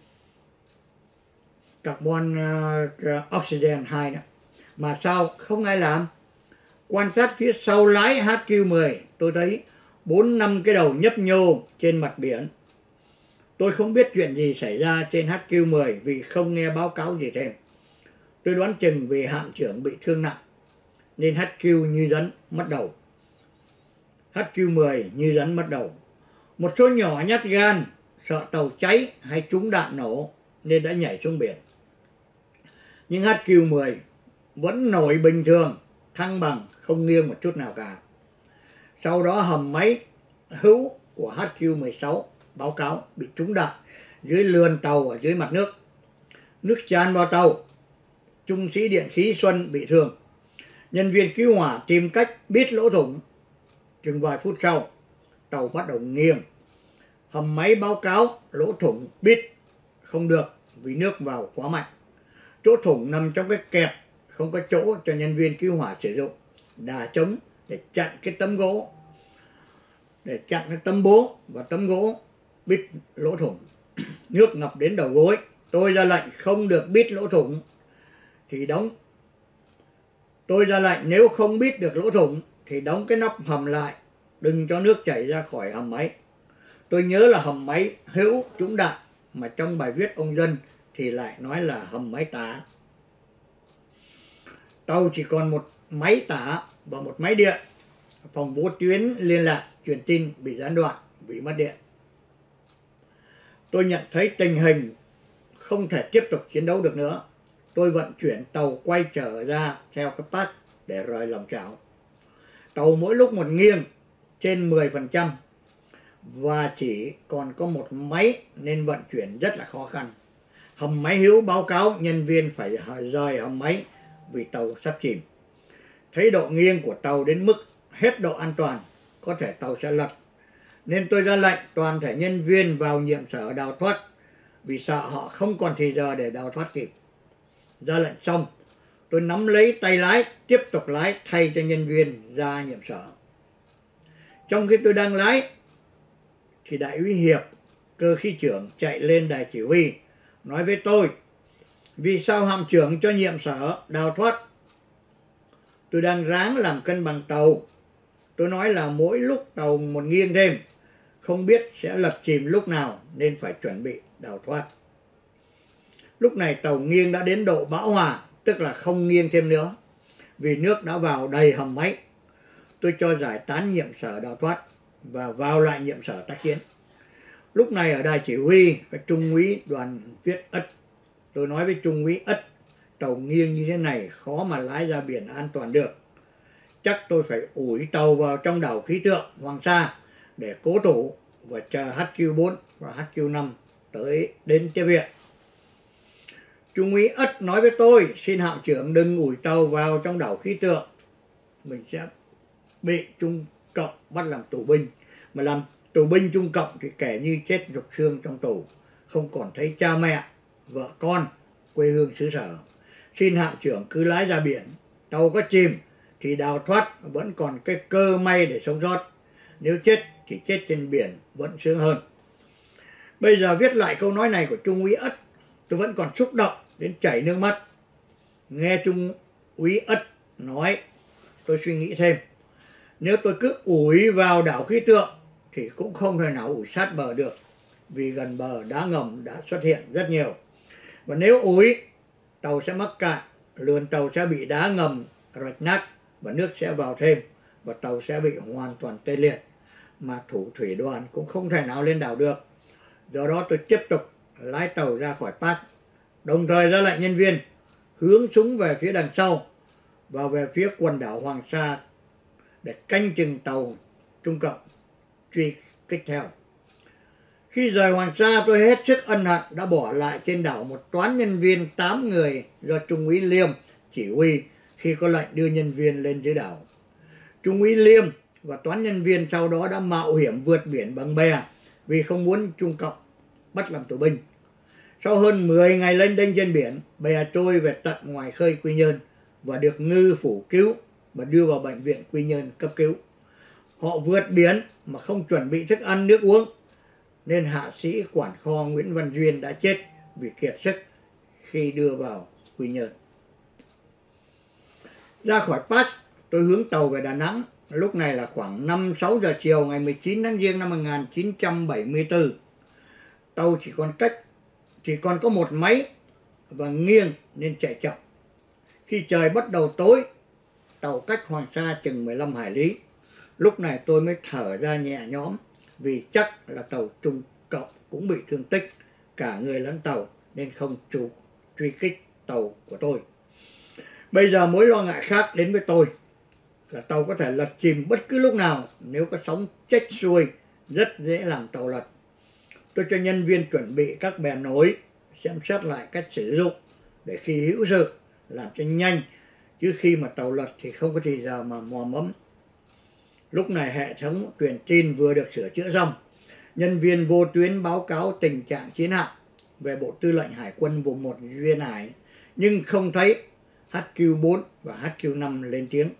carbon uh, oxygen hai đó. Mà sao không ai làm? Quan sát phía sau lái hát quy mười, tôi thấy bốn năm cái đầu nhấp nhô trên mặt biển. Tôi không biết chuyện gì xảy ra trên hát quy mười vì không nghe báo cáo gì thêm. Tôi đoán chừng vì hạm trưởng bị thương nặng nên hát quy như rắn mất đầu. hát quy mười như rắn mất đầu. Một số nhỏ nhát gan sợ tàu cháy hay trúng đạn nổ nên đã nhảy xuống biển. Nhưng hát quy mười vẫn nổi bình thường, thăng bằng, không nghiêng một chút nào cả. Sau đó hầm máy hữu của hát quy mười sáu báo cáo bị trúng đạn dưới lườn tàu ở dưới mặt nước. Nước tràn vào tàu. Trung sĩ điện khí Xuân bị thương. Nhân viên cứu hỏa tìm cách bít lỗ thủng. Chừng vài phút sau, tàu bắt đầu nghiêng. Hầm máy báo cáo lỗ thủng bít không được vì nước vào quá mạnh. Chỗ thủng nằm trong cái kẹp, không có chỗ cho nhân viên cứu hỏa sử dụng đà chống để chặn cái tấm gỗ, để chặn cái tấm bố và tấm gỗ bít lỗ thủng. Nước ngập đến đầu gối. Tôi ra lệnh không được bít lỗ thủng thì đóng. Tôi ra lệnh nếu không bít được lỗ thủng thì đóng cái nắp hầm lại, đừng cho nước chảy ra khỏi hầm máy. Tôi nhớ là hầm máy hữu trúng đạn, mà trong bài viết ông Dân thì lại nói là hầm máy tả. Tàu chỉ còn một máy tả và một máy điện. Phòng vô tuyến liên lạc truyền tin bị gián đoạn vì mất điện. Tôi nhận thấy tình hình không thể tiếp tục chiến đấu được nữa. Tôi vận chuyển tàu quay trở ra theo cái path để rời lòng chảo. Tàu mỗi lúc một nghiêng trên mười phần trăm và chỉ còn có một máy nên vận chuyển rất là khó khăn. Hầm máy hữu báo cáo nhân viên phải rời hầm máy vì tàu sắp chìm. Thấy độ nghiêng của tàu đến mức hết độ an toàn, có thể tàu sẽ lật, nên tôi ra lệnh toàn thể nhân viên vào nhiệm sở đào thoát vì sợ họ không còn thì giờ để đào thoát kịp. Ra lệnh xong, tôi nắm lấy tay lái, tiếp tục lái thay cho nhân viên ra nhiệm sở. Trong khi tôi đang lái, thì đại úy Hiệp, cơ khí trưởng chạy lên đài chỉ huy, nói với tôi, vì sao hạm trưởng cho nhiệm sở đào thoát? Tôi đang ráng làm cân bằng tàu. Tôi nói là mỗi lúc tàu một nghiêng thêm, không biết sẽ lật chìm lúc nào nên phải chuẩn bị đào thoát. Lúc này tàu nghiêng đã đến độ bão hòa, tức là không nghiêng thêm nữa, vì nước đã vào đầy hầm máy. Tôi cho giải tán nhiệm sở đào thoát và vào lại nhiệm sở tác chiến. Lúc này ở đài chỉ huy, cái trung úy Đoàn Viết Ất. Tôi nói với trung úy Ất, tàu nghiêng như thế này khó mà lái ra biển an toàn được. Chắc tôi phải ủi tàu vào trong đảo khí tượng Hoàng Sa để cố thủ và chờ hát quy bốn và hát quy năm tới đến tiếp viện. Trung úy Ất nói với tôi, xin hạm trưởng đừng ủi tàu vào trong đảo khí tượng. Mình sẽ bị Trung Cộng bắt làm tù binh. Mà làm tù binh Trung Cộng thì kẻ như chết rục xương trong tù, không còn thấy cha mẹ, vợ con, quê hương xứ sở. Xin hạm trưởng cứ lái ra biển, tàu có chìm thì đào thoát vẫn còn cái cơ may để sống sót. Nếu chết thì chết trên biển vẫn sướng hơn. Bây giờ viết lại câu nói này của Trung úy Ất, tôi vẫn còn xúc động đến chảy nước mắt. Nghe Trung úy Ất nói, tôi suy nghĩ thêm. Nếu tôi cứ ủi vào đảo khí tượng thì cũng không thể nào ủi sát bờ được, vì gần bờ đá ngầm đã xuất hiện rất nhiều. Và nếu ủi, tàu sẽ mắc cạn, lườn tàu sẽ bị đá ngầm rạch nát và nước sẽ vào thêm và tàu sẽ bị hoàn toàn tê liệt, mà thủ thủy đoàn cũng không thể nào lên đảo được. Do đó tôi tiếp tục lái tàu ra khỏi path, đồng thời ra lệnh nhân viên hướng súng về phía đằng sau và về phía quần đảo Hoàng Sa để canh chừng tàu Trung Cộng truy kích theo. Khi rời Hoàng Sa, tôi hết sức ân hận đã bỏ lại trên đảo một toán nhân viên tám người do Trung úy Liêm chỉ huy khi có lệnh đưa nhân viên lên dưới đảo. Trung úy Liêm và toán nhân viên sau đó đã mạo hiểm vượt biển bằng bè vì không muốn Trung Cộng bắt làm tù binh. Sau hơn mười ngày lênh đênh trên biển, bè trôi về tận ngoài khơi Quy Nhơn và được ngư phủ cứu và đưa vào bệnh viện Quy Nhơn cấp cứu. Họ vượt biển mà không chuẩn bị thức ăn nước uống, nên hạ sĩ quản kho Nguyễn Văn Duyên đã chết vì kiệt sức khi đưa vào Quy Nhơn. Ra khỏi Pass, tôi hướng tàu về Đà Nẵng. Lúc này là khoảng năm sáu giờ chiều ngày mười chín tháng Giêng năm một nghìn chín trăm bảy mươi tư. Tàu chỉ còn cách chỉ còn có một máy và nghiêng nên chạy chậm. Khi trời bắt đầu tối, tàu cách Hoàng Sa chừng mười lăm hải lý. Lúc này tôi mới thở ra nhẹ nhõm vì chắc là tàu Trung Cộng cũng bị thương tích, cả người lẫn tàu, nên không chủ truy kích tàu của tôi. Bây giờ mối lo ngại khác đến với tôi là tàu có thể lật chìm bất cứ lúc nào nếu có sóng chếch xuôi, rất dễ làm tàu lật. Tôi cho nhân viên chuẩn bị các bè nối, xem xét lại cách sử dụng để khi hữu sự làm cho nhanh, chứ khi mà tàu lật thì không có thì giờ mà mò mẫm. Lúc này hệ thống truyền tin vừa được sửa chữa xong. Nhân viên vô tuyến báo cáo tình trạng chiến hạm về Bộ Tư lệnh Hải quân vùng một Duyên Hải, nhưng không thấy H Q bốn và H Q năm lên tiếng.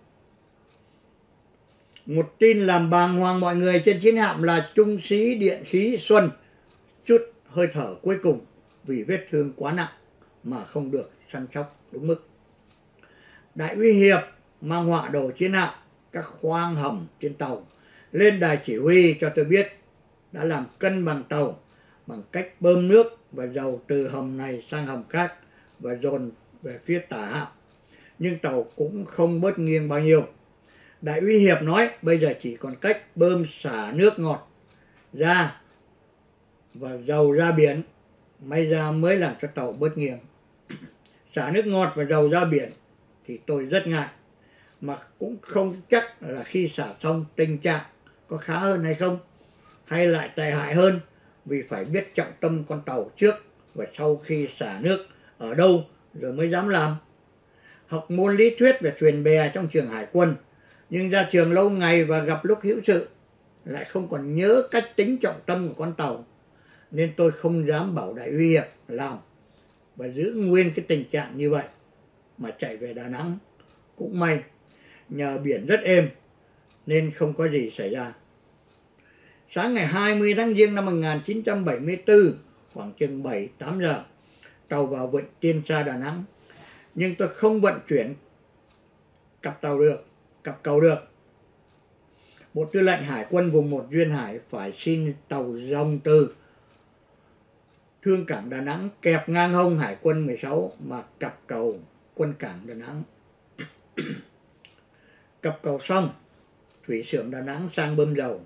Một tin làm bàng hoàng mọi người trên chiến hạm là trung sĩ điện khí Xuân chút hơi thở cuối cùng vì vết thương quá nặng mà không được săn sóc đúng mức. Đại úy Hiệp mang họa đồ chiến hạm, các khoang hầm trên tàu, lên đài chỉ huy cho tôi biết đã làm cân bằng tàu bằng cách bơm nước và dầu từ hầm này sang hầm khác và dồn về phía tả hạm, nhưng tàu cũng không bớt nghiêng bao nhiêu. Đại úy Hiệp nói bây giờ chỉ còn cách bơm xả nước ngọt ra và dầu ra biển, may ra mới làm cho tàu bớt nghiêng. Xả nước ngọt và dầu ra biển thì tôi rất ngại, mà cũng không chắc là khi xả xong tình trạng có khá hơn hay không, hay lại tệ hại hơn, vì phải biết trọng tâm con tàu trước và sau khi xả nước ở đâu rồi mới dám làm. Học môn lý thuyết về thuyền bè trong trường hải quân, nhưng ra trường lâu ngày và gặp lúc hữu sự lại không còn nhớ cách tính trọng tâm của con tàu, nên tôi không dám bảo đại úy Hiệp làm và giữ nguyên cái tình trạng như vậy mà chạy về Đà Nẵng. Cũng may nhờ biển rất êm nên không có gì xảy ra. Sáng ngày hai mươi tháng Giêng năm một nghìn chín trăm bảy mươi tư, khoảng chừng bảy tám giờ, tàu vào vịnh Tiên Sa Đà Nẵng, nhưng tôi không vận chuyển cặp tàu được, cặp cầu được. Bộ Tư lệnh Hải quân vùng một Duyên Hải phải xin tàu dòng từ Thương cảng Đà Nẵng kẹp ngang hông Hải quân mười sáu mà cặp cầu quân cảng Đà Nẵng. Cặp cầu xong, thủy xưởng Đà Nẵng sang bơm dầu.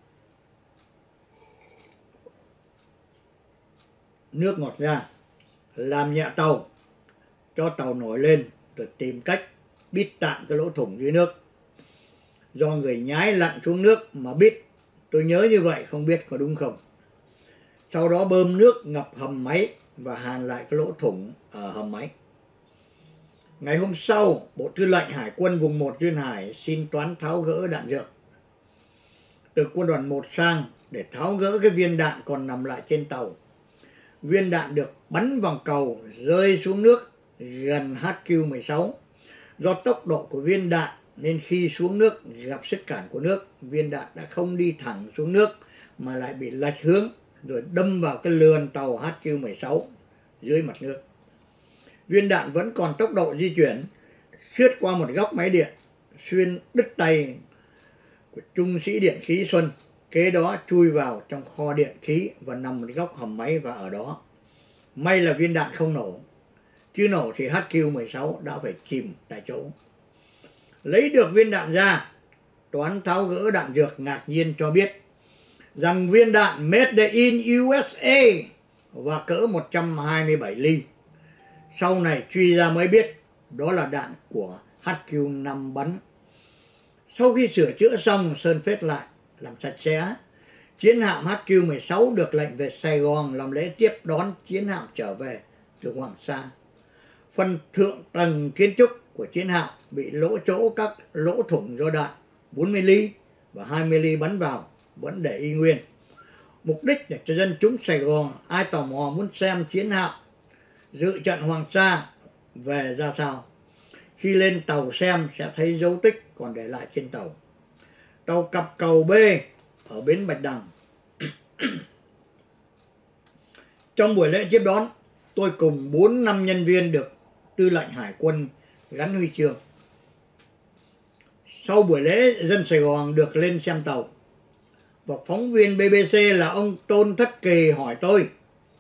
Nước ngọt ra, làm nhẹ tàu, cho tàu nổi lên rồi tìm cách bít tạm cái lỗ thủng dưới nước. Do người nhái lặn xuống nước mà bít, tôi nhớ như vậy không biết có đúng không. Sau đó bơm nước ngập hầm máy và hàn lại cái lỗ thủng ở hầm máy. Ngày hôm sau, Bộ Tư lệnh Hải quân vùng một Duyên Hải xin toán tháo gỡ đạn dược từ quân đoàn một sang để tháo gỡ cái viên đạn còn nằm lại trên tàu. Viên đạn được bắn vào cầu rơi xuống nước gần H Q mười sáu. Do tốc độ của viên đạn nên khi xuống nước gặp sức cản của nước, viên đạn đã không đi thẳng xuống nước mà lại bị lệch hướng rồi đâm vào cái lườn tàu H Q mười sáu dưới mặt nước. Viên đạn vẫn còn tốc độ di chuyển, xuyết qua một góc máy điện, xuyên đứt tay của trung sĩ điện khí Xuân, kế đó chui vào trong kho điện khí và nằm một góc hầm máy và ở đó. May là viên đạn không nổ, chứ nổ thì H Q mười sáu đã phải chìm tại chỗ. Lấy được viên đạn ra, toán tháo gỡ đạn dược ngạc nhiên cho biết rằng viên đạn made in U S A và cỡ một trăm hai mươi bảy ly. Sau này truy ra mới biết đó là đạn của H Q năm bắn. Sau khi sửa chữa xong, sơn phết lại, làm sạch sẽ, chiến hạm H Q mười sáu được lệnh về Sài Gòn làm lễ tiếp đón chiến hạm trở về từ Hoàng Sa. Phần thượng tầng kiến trúc của chiến hạm bị lỗ chỗ các lỗ thủng do đạn bốn mươi ly và hai mươi ly bắn vào vẫn để y nguyên. Mục đích để cho dân chúng Sài Gòn ai tò mò muốn xem chiến hạm dự trận Hoàng Sa về ra sao. Khi lên tàu xem sẽ thấy dấu tích còn để lại trên tàu. Tàu cặp cầu B ở bến Bạch Đằng. Trong buổi lễ tiếp đón, tôi cùng bốn năm nhân viên được Tư lệnh Hải quân gắn huy chương. Sau buổi lễ, dân Sài Gòn được lên xem tàu. Và phóng viên bê bê xê là ông Tôn Thất Kỳ hỏi tôi.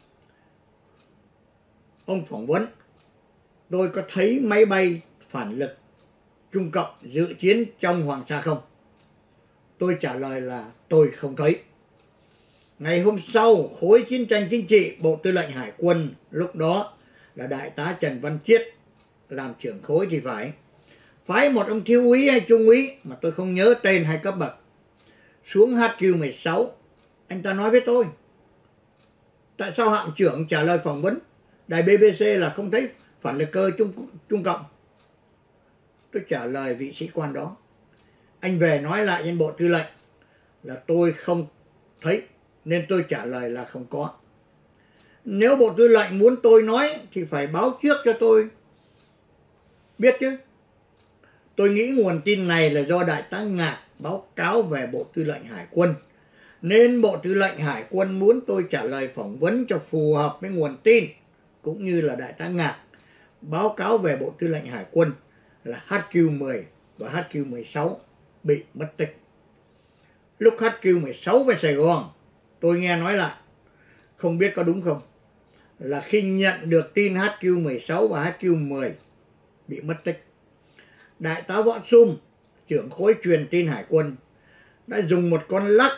Ông phỏng vấn, tôi có thấy máy bay phản lực Trung Cộng dự chiến trong Hoàng Sa không? Tôi trả lời là tôi không thấy. Ngày hôm sau, khối chiến tranh chính trị Bộ Tư lệnh Hải quân lúc đó là Đại tá Trần Văn Chiết làm trưởng khối thì phải. Phái một ông thiếu úy hay trung úy mà tôi không nhớ tên hay cấp bậc xuống hát quy mười sáu. Anh ta nói với tôi, tại sao hạm trưởng trả lời phỏng vấn đài bê bê xê là không thấy phản lực cơ Trung, Trung Cộng? Tôi trả lời vị sĩ quan đó, anh về nói lại trên Bộ Tư lệnh là tôi không thấy, nên tôi trả lời là không có. Nếu Bộ Tư lệnh muốn tôi nói thì phải báo trước cho tôi biết chứ. Tôi nghĩ nguồn tin này là do Đại tá Ngạc báo cáo về Bộ Tư lệnh Hải quân, nên Bộ Tư lệnh Hải quân muốn tôi trả lời phỏng vấn cho phù hợp với nguồn tin, cũng như là Đại tá Ngạc báo cáo về Bộ Tư lệnh Hải quân là hát quy mười và hát quy mười sáu bị mất tích. Lúc hát quy mười sáu về Sài Gòn, tôi nghe nói lại, không biết có đúng không, là khi nhận được tin hát quy mười sáu và hát quy mười bị mất tích, Đại tá Võ Sum, trưởng khối truyền tin Hải quân, đã dùng một con lắc,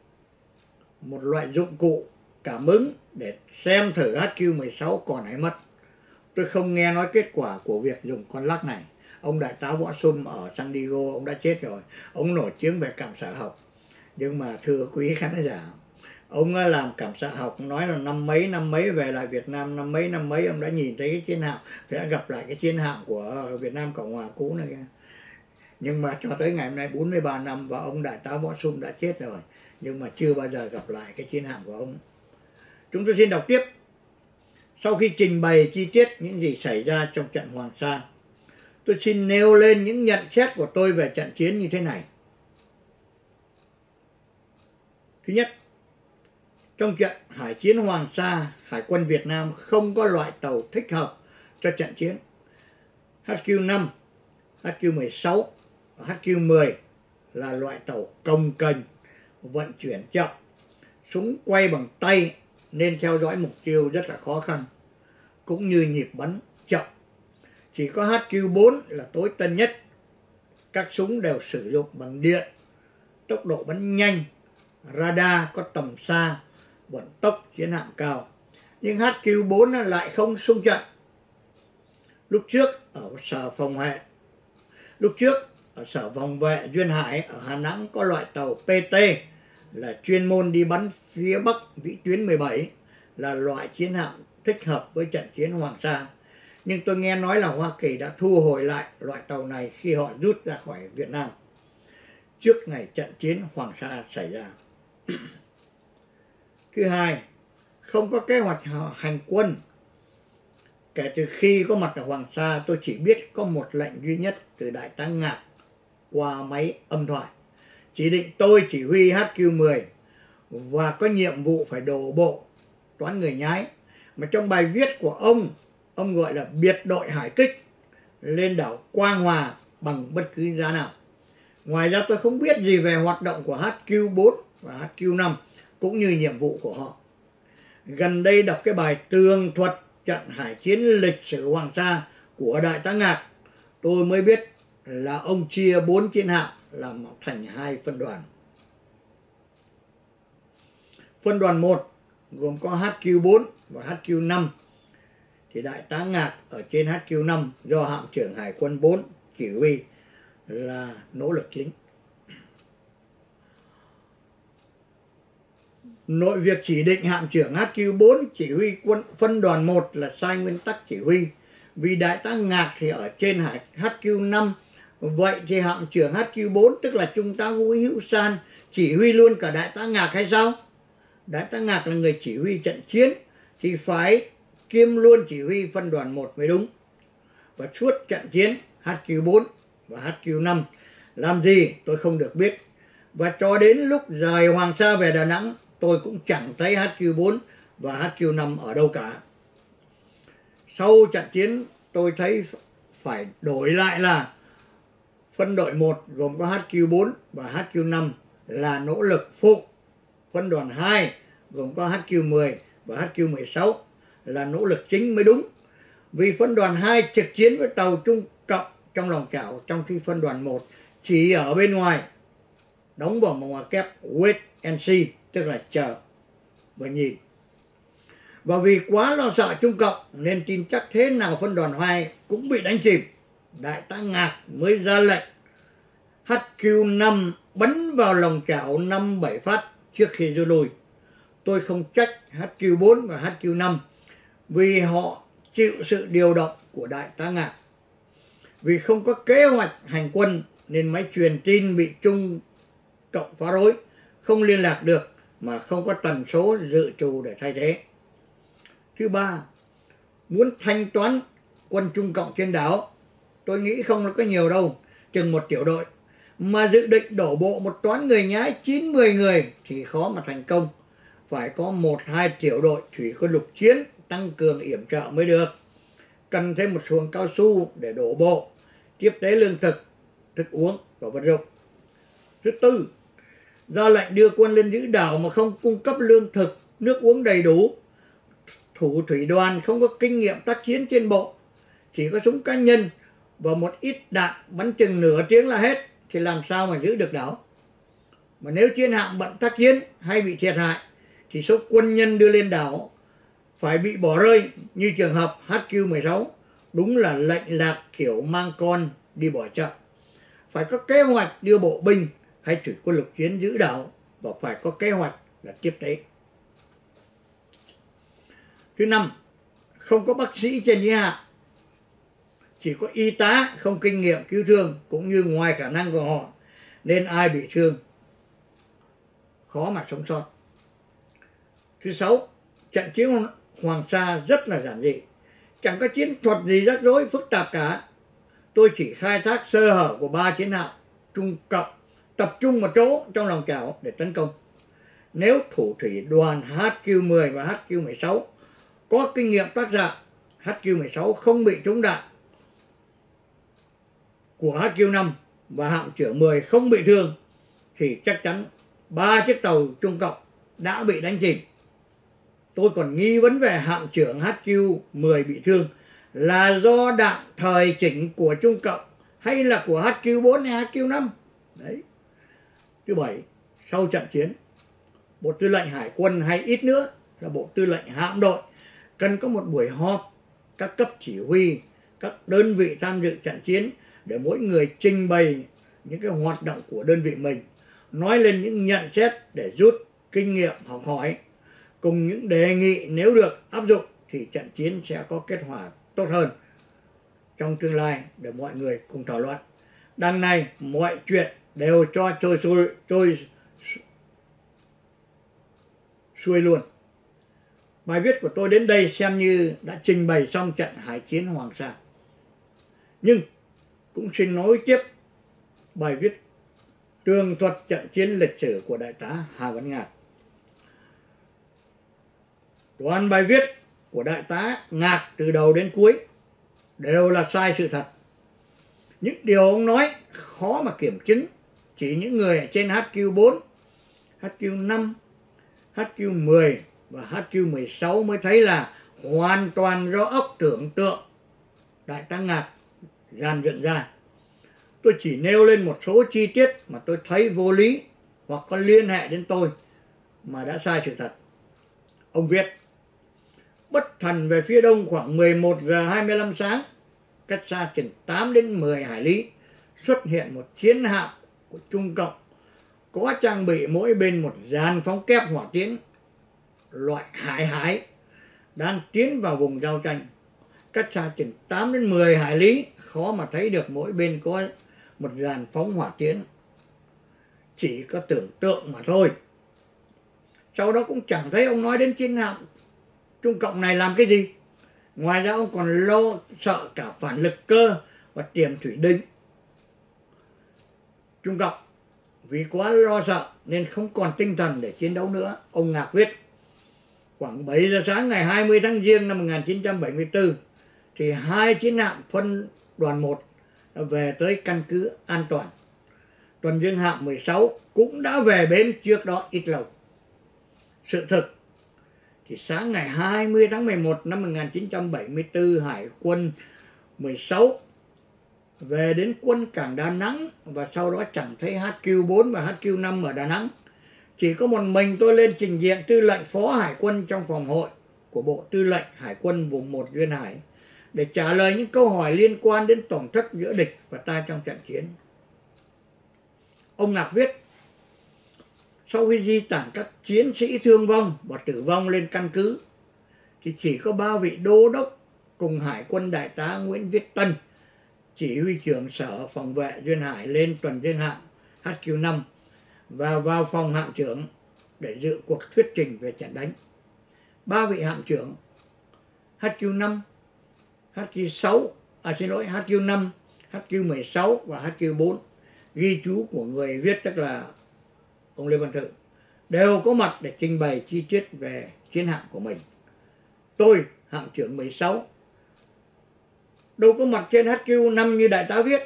một loại dụng cụ cảm ứng để xem thử hát quy mười sáu còn hay mất. Tôi không nghe nói kết quả của việc dùng con lắc này. Ông Đại tá Võ Sum ở San Diego, ông đã chết rồi. Ông nổi tiếng về cảm xạ học. Nhưng mà thưa quý khán giả, ông làm cảm xạ học, nói là năm mấy năm mấy về lại Việt Nam, năm mấy năm mấy ông đã nhìn thấy cái chiến hạm, phải đã gặp lại cái chiến hạm của Việt Nam Cộng Hòa cũ này kìa. Nhưng mà cho tới ngày hôm nay bốn mươi ba năm và ông Đại tá Võ Sum đã chết rồi, nhưng mà chưa bao giờ gặp lại cái chiến hạm của ông. Chúng tôi xin đọc tiếp. Sau khi trình bày chi tiết những gì xảy ra trong trận Hoàng Sa, tôi xin nêu lên những nhận xét của tôi về trận chiến như thế này. Thứ nhất, trong trận hải chiến Hoàng Sa, Hải quân Việt Nam không có loại tàu thích hợp cho trận chiến. hát quy năm, hát quy mười sáu và hát quy mười là loại tàu cồng kềnh, vận chuyển chậm, súng quay bằng tay nên theo dõi mục tiêu rất là khó khăn, cũng như nhịp bắn chậm. Chỉ có hát quy bốn là tối tân nhất. Các súng đều sử dụng bằng điện, tốc độ bắn nhanh, radar có tầm xa, vận tốc chiến hạm cao. Nhưng hát quy bốn lại không xung trận. Lúc trước ở sở phòng hệ, lúc trước ở sở phòng vệ Duyên Hải ở Hà Nẵng có loại tàu pê tê là chuyên môn đi bắn phía bắc vĩ tuyến mười bảy, là loại chiến hạm thích hợp với trận chiến Hoàng Sa. Nhưng tôi nghe nói là Hoa Kỳ đã thu hồi lại loại tàu này khi họ rút ra khỏi Việt Nam trước ngày trận chiến Hoàng Sa xảy ra. Thứ hai, không có kế hoạch hành quân. Kể từ khi có mặt ở Hoàng Sa, tôi chỉ biết có một lệnh duy nhất từ Đại tá Ngạc qua máy âm thoại, chỉ định tôi chỉ huy hát quy mười và có nhiệm vụ phải đổ bộ toán người nhái, mà trong bài viết của ông, ông gọi là biệt đội hải kích, lên đảo Quang Hòa bằng bất cứ giá nào. Ngoài ra tôi không biết gì về hoạt động của hát quy bốn và hát quy năm, cũng như nhiệm vụ của họ. Gần đây đọc cái bài tường thuật trận hải chiến lịch sử Hoàng Sa của Đại tá Ngạc, tôi mới biết là ông chia bốn chiến hạm làm thành hai phân đoàn. Phân đoàn một gồm có hát quy bốn và hát quy năm, thì Đại tá Ngạc ở trên hát quy năm do hạm trưởng Hải quân bốn chỉ huy là nỗ lực chính. Nội việc chỉ định hạm trưởng hát quy bốn chỉ huy quân phân đoàn một là sai nguyên tắc chỉ huy, vì Đại tá Ngạc thì ở trên hát quy năm Vậy thì hạm trưởng H Q bốn tức là Trung tá Vũ Hữu San chỉ huy luôn cả Đại tá Ngạc hay sao? Đại tá Ngạc là người chỉ huy trận chiến thì phải kiêm luôn chỉ huy phân đoàn một mới đúng. Và suốt trận chiến H Q bốn và H Q năm làm gì tôi không được biết. Và cho đến lúc rời Hoàng Sa về Đà Nẵng tôi cũng chẳng thấy H Q bốn và H Q năm ở đâu cả. Sau trận chiến tôi thấy phải đổi lại là phân đội một gồm có H Q bốn và H Q năm là nỗ lực phụ. Phân đoàn hai gồm có H Q mười và H Q mười sáu là nỗ lực chính mới đúng. Vì phân đoàn hai trực chiến với tàu Trung Cộng trong lòng chảo, trong khi phân đoàn một chỉ ở bên ngoài đóng vào một ngoặc kép wait and see, tức là chờ và nhìn. Và vì quá lo sợ Trung Cộng nên tin chắc thế nào phân đoàn hai cũng bị đánh chìm. Đại tá Ngạc mới ra lệnh H Q năm bắn vào lòng chảo năm bảy phát trước khi rút lui. Tôi không trách H Q bốn và H Q năm vì họ chịu sự điều động của Đại tá Ngạc. Vì không có kế hoạch hành quân nên máy truyền tin bị Trung Cộng phá rối, không liên lạc được mà không có tần số dự trù để thay thế. Thứ ba, muốn thanh toán quân Trung Cộng trên đảo, tôi nghĩ không có nhiều đâu, chừng một tiểu đội. Mà dự định đổ bộ một toán người nhái chín mười người thì khó mà thành công. Phải có một hai tiểu đội thủy quân lục chiến tăng cường yểm trợ mới được. Cần thêm một xuồng cao su để đổ bộ, tiếp tế lương thực, thức uống và vật dụng. Thứ tư, ra lệnh đưa quân lên giữ đảo mà không cung cấp lương thực, nước uống đầy đủ. Thủ thủy đoàn không có kinh nghiệm tác chiến trên bộ, chỉ có súng cá nhân và một ít đạn bắn chừng nửa tiếng là hết, thì làm sao mà giữ được đảo. Mà nếu chiến hạm bận tác chiến hay bị thiệt hại thì số quân nhân đưa lên đảo phải bị bỏ rơi, như trường hợp H Q mười sáu, đúng là lệnh lạc kiểu mang con đi bỏ chợ. Phải có kế hoạch đưa bộ binh hay thủy quân lục chiến giữ đảo và phải có kế hoạch là tiếp tế. Thứ năm, không có bác sĩ trên chiến hạm, chỉ có y tá không kinh nghiệm cứu thương cũng như ngoài khả năng của họ, nên ai bị thương khó mà sống sót. Thứ sáu, trận chiến Hoàng Sa rất là giản dị, chẳng có chiến thuật gì rắc rối phức tạp cả. Tôi chỉ khai thác sơ hở của ba chiến hạm Trung Cộng tập trung một chỗ trong lòng chảo để tấn công. Nếu thủ thủy đoàn H Q mười và H Q mười sáu có kinh nghiệm tác xạ, H Q mười sáu không bị trúng đạn của H Q năm và hạm trưởng mười không bị thương, thì chắc chắn ba chiếc tàu Trung Cộng đã bị đánh chìm. Tôi còn nghi vấn về hạm trưởng H Q mười bị thương là do đạn thời chỉnh của Trung Cộng hay là của H Q bốn hay H Q năm. Đấy. Thứ bảy, sau trận chiến, Bộ Tư lệnh Hải quân hay ít nữa là Bộ Tư lệnh Hạm đội cần có một buổi họp các cấp chỉ huy, các đơn vị tham dự trận chiến để mỗi người trình bày những cái hoạt động của đơn vị mình, nói lên những nhận xét để rút kinh nghiệm học hỏi, cùng những đề nghị nếu được áp dụng thì trận chiến sẽ có kết quả tốt hơn trong tương lai để mọi người cùng thảo luận. Đằng này mọi chuyện đều cho trôi xuôi, trôi xuôi luôn. Bài viết của tôi đến đây xem như đã trình bày xong trận hải chiến Hoàng Sa. Nhưng cũng xin nối tiếp bài viết tường thuật trận chiến lịch sử của Đại tá Hà Văn Ngạc. Toàn bài viết của Đại tá Ngạc từ đầu đến cuối đều là sai sự thật. Những điều ông nói khó mà kiểm chứng, chỉ những người ở trên H Q bốn, H Q năm, H Q mười và H Q mười sáu mới thấy là hoàn toàn do óc tưởng tượng Đại tá Ngạc dàn dựng ra. Tôi chỉ nêu lên một số chi tiết mà tôi thấy vô lý hoặc có liên hệ đến tôi mà đã sai sự thật. Ông viết: bất thần về phía đông khoảng mười một giờ hai mươi lăm sáng, cách xa chừng tám đến mười hải lý, xuất hiện một chiến hạm của Trung Cộng có trang bị mỗi bên một dàn phóng kép hỏa tiễn loại Hải Hải đang tiến vào vùng giao tranh. Cách xa chừng tám đến mười hải lý, khó mà thấy được mỗi bên có một dàn phóng hỏa tiễn, chỉ có tưởng tượng mà thôi. Sau đó cũng chẳng thấy ông nói đến chiến hạm Trung Cộng này làm cái gì. Ngoài ra ông còn lo sợ cả phản lực cơ và tiềm thủy đinh. Trung Cộng vì quá lo sợ nên không còn tinh thần để chiến đấu nữa. Ông Ngạc viết, khoảng bảy giờ sáng ngày hai mươi tháng Giêng năm một nghìn chín trăm bảy mươi tư thì hai chiến hạm phân đoàn một đã về tới căn cứ an toàn. Tuần dương hạm mười sáu cũng đã về bến trước đó ít lâu. Sự thực thì sáng ngày hai mươi tháng mười một năm một nghìn chín trăm bảy mươi tư, Hải quân mười sáu về đến quân cảng Đà Nẵng và sau đó chẳng thấy hát quy bốn và hát quy năm ở Đà Nẵng. Chỉ có một mình tôi lên trình diện tư lệnh phó hải quân trong phòng hội của Bộ Tư lệnh Hải quân vùng một Duyên Hải để trả lời những câu hỏi liên quan đến tổn thất giữa địch và ta trong trận chiến. Ông Ngạc viết, sau khi di tản các chiến sĩ thương vong và tử vong lên căn cứ thì chỉ có ba vị đô đốc cùng Hải quân Đại tá Nguyễn Viết Tân, chỉ huy trưởng sở phòng vệ Duyên Hải, lên tuần dương hạm hát quy năm và vào phòng hạm trưởng để dự cuộc thuyết trình về trận đánh. Ba vị hạm trưởng hát quy năm, hát quy sáu, à xin lỗi, hát quy năm, hát quy mười sáu và hát quy bốn, ghi chú của người viết tức là ông Lê Văn Thự, đều có mặt để trình bày chi tiết về chiến hạm của mình. Tôi, hạm trưởng mười sáu, đâu có mặt trên hát quy năm như đại tá viết.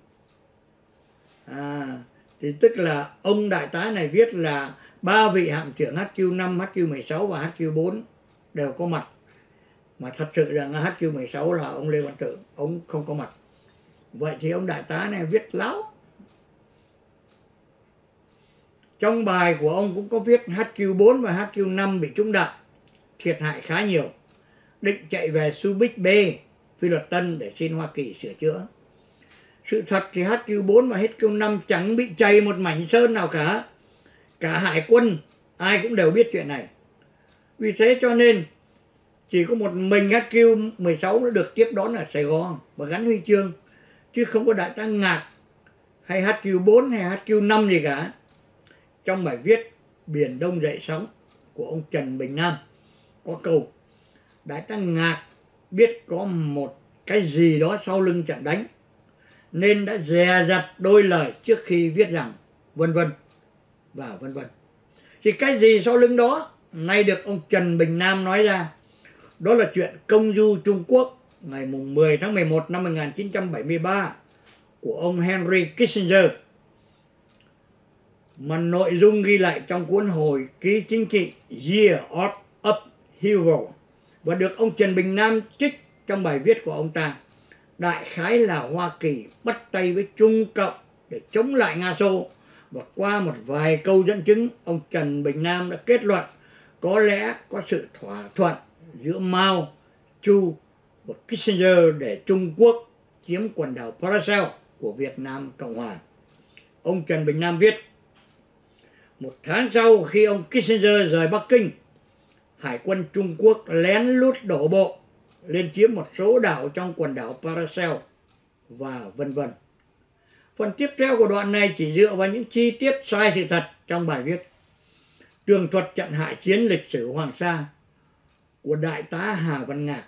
À, thì tức là ông đại tá này viết là ba vị hạm trưởng hát quy năm, hát quy mười sáu và hát quy bốn đều có mặt. Mà thật sự rằng hát quy mười sáu là ông Lê Văn Thự, ông không có mặt. Vậy thì ông đại tá này viết láo. Trong bài của ông cũng có viết hát quy bốn và hát quy năm bị trúng đạn, thiệt hại khá nhiều, định chạy về Subic Bay, Phi Luật Tân để xin Hoa Kỳ sửa chữa. Sự thật thì hát quy bốn và hát quy năm chẳng bị chày một mảnh sơn nào cả. Cả hải quân ai cũng đều biết chuyện này. Vì thế cho nên chỉ có một mình hát quy mười sáu đã được tiếp đón ở Sài Gòn và gắn huy chương, chứ không có đại tá Ngạc hay hát quy bốn hay hát quy năm gì cả. Trong bài viết Biển Đông dậy sóng của ông Trần Bình Nam có câu, đại tá Ngạc biết có một cái gì đó sau lưng trận đánh nên đã dè dặt đôi lời trước khi viết rằng vân vân và vân vân. Thì cái gì sau lưng đó nay được ông Trần Bình Nam nói ra. Đó là chuyện công du Trung Quốc ngày mười tháng mười một năm một nghìn chín trăm bảy mươi ba của ông Henry Kissinger, mà nội dung ghi lại trong cuốn hồi ký chính trị Year of Upheaval và được ông Trần Bình Nam trích trong bài viết của ông ta. Đại khái là Hoa Kỳ bắt tay với Trung Cộng để chống lại Nga Xô, và qua một vài câu dẫn chứng, ông Trần Bình Nam đã kết luận có lẽ có sự thỏa thuận giữa Mao, Chu và Kissinger để Trung Quốc chiếm quần đảo Paracel của Việt Nam Cộng Hòa. Ông Trần Bình Nam viết, một tháng sau khi ông Kissinger rời Bắc Kinh, Hải quân Trung Quốc lén lút đổ bộ lên chiếm một số đảo trong quần đảo Paracel và vân vân. Phần tiếp theo của đoạn này chỉ dựa vào những chi tiết sai sự thật trong bài viết. Tường thuật trận hải chiến lịch sử Hoàng Sa của đại tá Hà Văn Ngạc.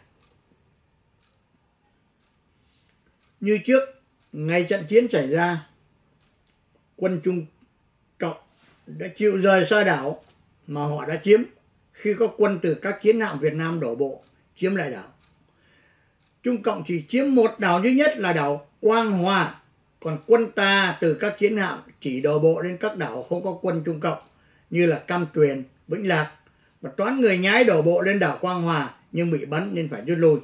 Như trước, ngày trận chiến xảy ra, quân Trung Cộng đã chịu rời xa đảo mà họ đã chiếm khi có quân từ các chiến hạm Việt Nam đổ bộ chiếm lại đảo. Trung Cộng chỉ chiếm một đảo duy nhất là đảo Quang Hòa, còn quân ta từ các chiến hạm chỉ đổ bộ lên các đảo không có quân Trung Cộng như là Cam Tuyền, Vĩnh Lạc, và toán người nhái đổ bộ lên đảo Quang Hòa nhưng bị bắn nên phải rút lui.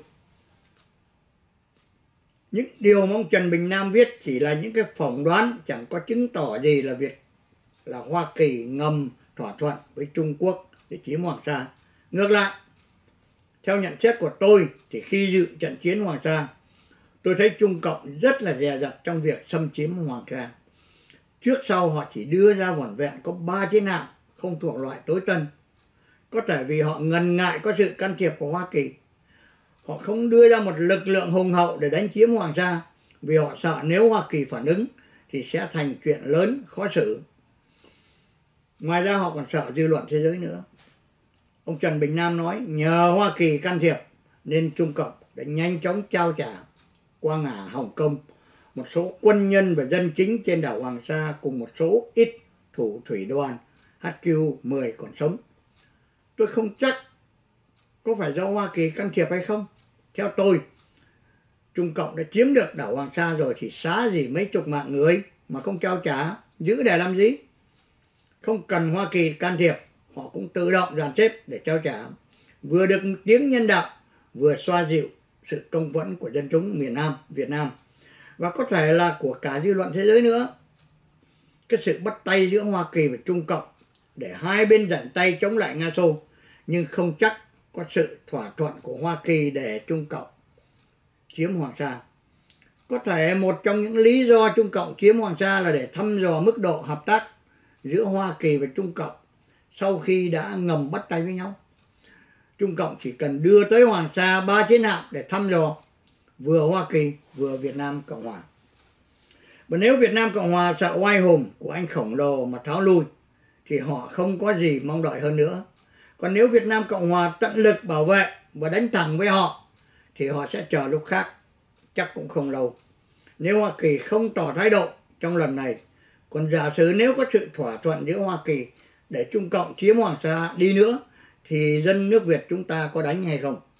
Những điều mà ông Trần Bình Nam viết chỉ là những cái phỏng đoán, chẳng có chứng tỏ gì là việc là Hoa Kỳ ngầm thỏa thuận với Trung Quốc để chiếm Hoàng Sa. Ngược lại, theo nhận xét của tôi thì khi dự trận chiến Hoàng Sa, tôi thấy Trung Cộng rất là dè dặt trong việc xâm chiếm Hoàng Sa. Trước sau họ chỉ đưa ra vỏn vẹn có ba chiến hạm không thuộc loại tối tân. Có thể vì họ ngần ngại có sự can thiệp của Hoa Kỳ. Họ không đưa ra một lực lượng hùng hậu để đánh chiếm Hoàng Sa vì họ sợ nếu Hoa Kỳ phản ứng thì sẽ thành chuyện lớn khó xử. Ngoài ra họ còn sợ dư luận thế giới nữa. Ông Trần Bình Nam nói nhờ Hoa Kỳ can thiệp nên Trung Cộng đã nhanh chóng trao trả qua ngả Hồng Kông một số quân nhân và dân chính trên đảo Hoàng Sa cùng một số ít thủ thủy đoàn H Q mười còn sống. Tôi không chắc có phải do Hoa Kỳ can thiệp hay không. Theo tôi, Trung Cộng đã chiếm được đảo Hoàng Sa rồi thì xá gì mấy chục mạng người mà không trao trả, giữ để làm gì? Không cần Hoa Kỳ can thiệp, họ cũng tự động dàn xếp để trao trả. Vừa được tiếng nhân đạo, vừa xoa dịu sự công vẫn của dân chúng miền Nam, Việt Nam. Và có thể là của cả dư luận thế giới nữa. Cái sự bắt tay giữa Hoa Kỳ và Trung Cộng để hai bên giãn tay chống lại Nga Xô, nhưng không chắc có sự thỏa thuận của Hoa Kỳ để Trung Cộng chiếm Hoàng Sa. Có thể một trong những lý do Trung Cộng chiếm Hoàng Sa là để thăm dò mức độ hợp tác giữa Hoa Kỳ và Trung Cộng sau khi đã ngầm bắt tay với nhau. Trung Cộng chỉ cần đưa tới Hoàng Sa ba chiến hạm để thăm dò, vừa Hoa Kỳ vừa Việt Nam Cộng Hòa. Và nếu Việt Nam Cộng Hòa sợ oai hùng của anh khổng lồ mà tháo lui thì họ không có gì mong đợi hơn nữa. Còn nếu Việt Nam Cộng Hòa tận lực bảo vệ và đánh thẳng với họ thì họ sẽ chờ lúc khác, chắc cũng không lâu. Nếu Hoa Kỳ không tỏ thái độ trong lần này, còn giả sử nếu có sự thỏa thuận giữa Hoa Kỳ để Trung Cộng chiếm Hoàng Sa đi nữa thì dân nước Việt chúng ta có đánh hay không?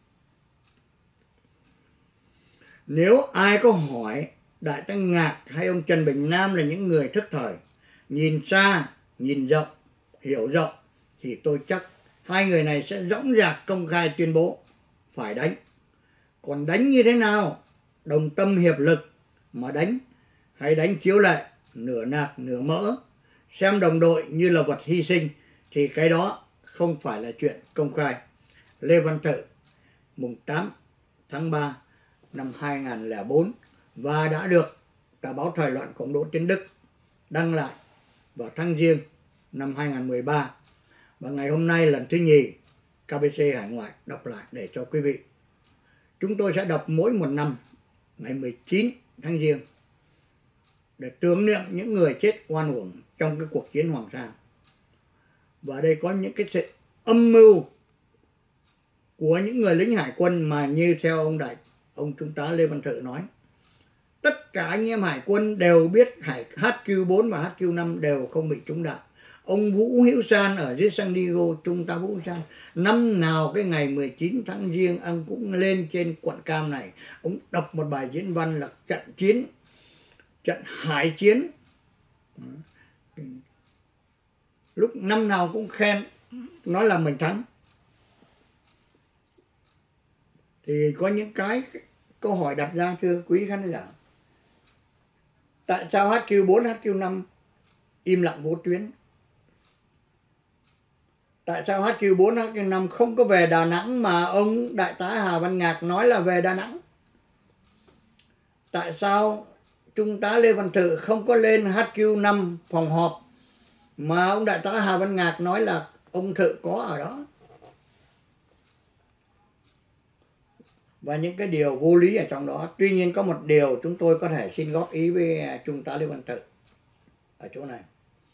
Nếu ai có hỏi Đại tá Ngạc hay ông Trần Bình Nam là những người thức thời, nhìn xa, nhìn rộng, hiểu rộng, thì tôi chắc hai người này sẽ dõng dạc công khai tuyên bố phải đánh. Còn đánh như thế nào? Đồng tâm hiệp lực mà đánh, hay đánh chiếu lệ, nửa nạc nửa mỡ, xem đồng đội như là vật hy sinh, thì cái đó không phải là chuyện công khai. Lê Văn Thự, mùng tám tháng ba năm hai nghìn không trăm lẻ bốn, và đã được cả báo Thời loạn Cộng đỗ trên Đức đăng lại vào tháng Giêng năm hai nghìn không trăm mười ba. Và ngày hôm nay lần thứ nhì K B C Hải Ngoại đọc lại để cho quý vị. Chúng tôi sẽ đọc mỗi một năm ngày mười chín tháng Giêng để tưởng niệm những người chết oan uổng trong cái cuộc chiến Hoàng Sa. Và đây có những cái sự âm mưu của những người lính hải quân mà như theo ông đại ông Trung tá Lê Văn Thự nói, tất cả anh em hải quân đều biết hải H Q bốn và H Q năm đều không bị trúng đạn. Ông Vũ Hữu San ở dưới San Diego, Trung tá Vũ Hữu San, năm nào cái ngày mười chín tháng Giêng ông cũng lên trên quận Cam này, ông đọc một bài diễn văn là trận chiến, trận hải chiến. Lúc năm nào cũng khen, nói là mình thắng. Thì có những cái câu hỏi đặt ra thưa quý khán giả. Tại sao H Q bốn, H Q năm im lặng vô tuyến? Tại sao H Q bốn, H Q năm không có về Đà Nẵng mà ông Đại tá Hà Văn Ngạc nói là về Đà Nẵng? Tại sao Trung tá Lê Văn Thự không có lên H Q năm phòng họp mà ông Đại tá Hà Văn Ngạc nói là ông Thự có ở đó? Và những cái điều vô lý ở trong đó. Tuy nhiên có một điều chúng tôi có thể xin góp ý với Trung tá Lê Văn Thự ở chỗ này.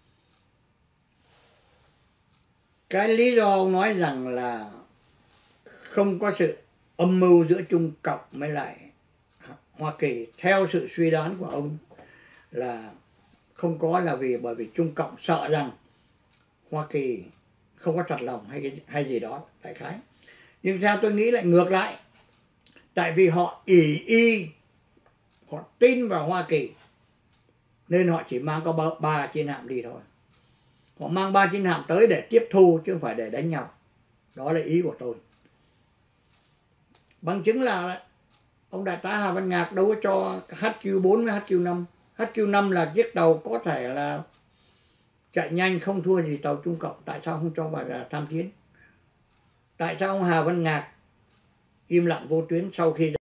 Cái lý do ông nói rằng là không có sự âm mưu giữa Trung Cộng với lại Hoa Kỳ, theo sự suy đoán của ông là không có, là vì bởi vì Trung Cộng sợ rằng Hoa Kỳ không có thật lòng hay hay gì đó đại khái. Nhưng theo tôi nghĩ lại ngược lại, tại vì họ ỷ y, họ tin vào Hoa Kỳ nên họ chỉ mang có ba, ba chiến hạm đi thôi. Họ mang ba chiến hạm tới để tiếp thu chứ không phải để đánh nhau. Đó là ý của tôi. Bằng chứng là ông Đại tá Hà Văn Ngạc đâu có cho H Q bốn với H Q năm. H Q năm là chiếc tàu có thể là chạy nhanh không thua gì tàu Trung Cộng. Tại sao không cho vào tham chiến? Tại sao ông Hà Văn Ngạc im lặng vô tuyến sau khi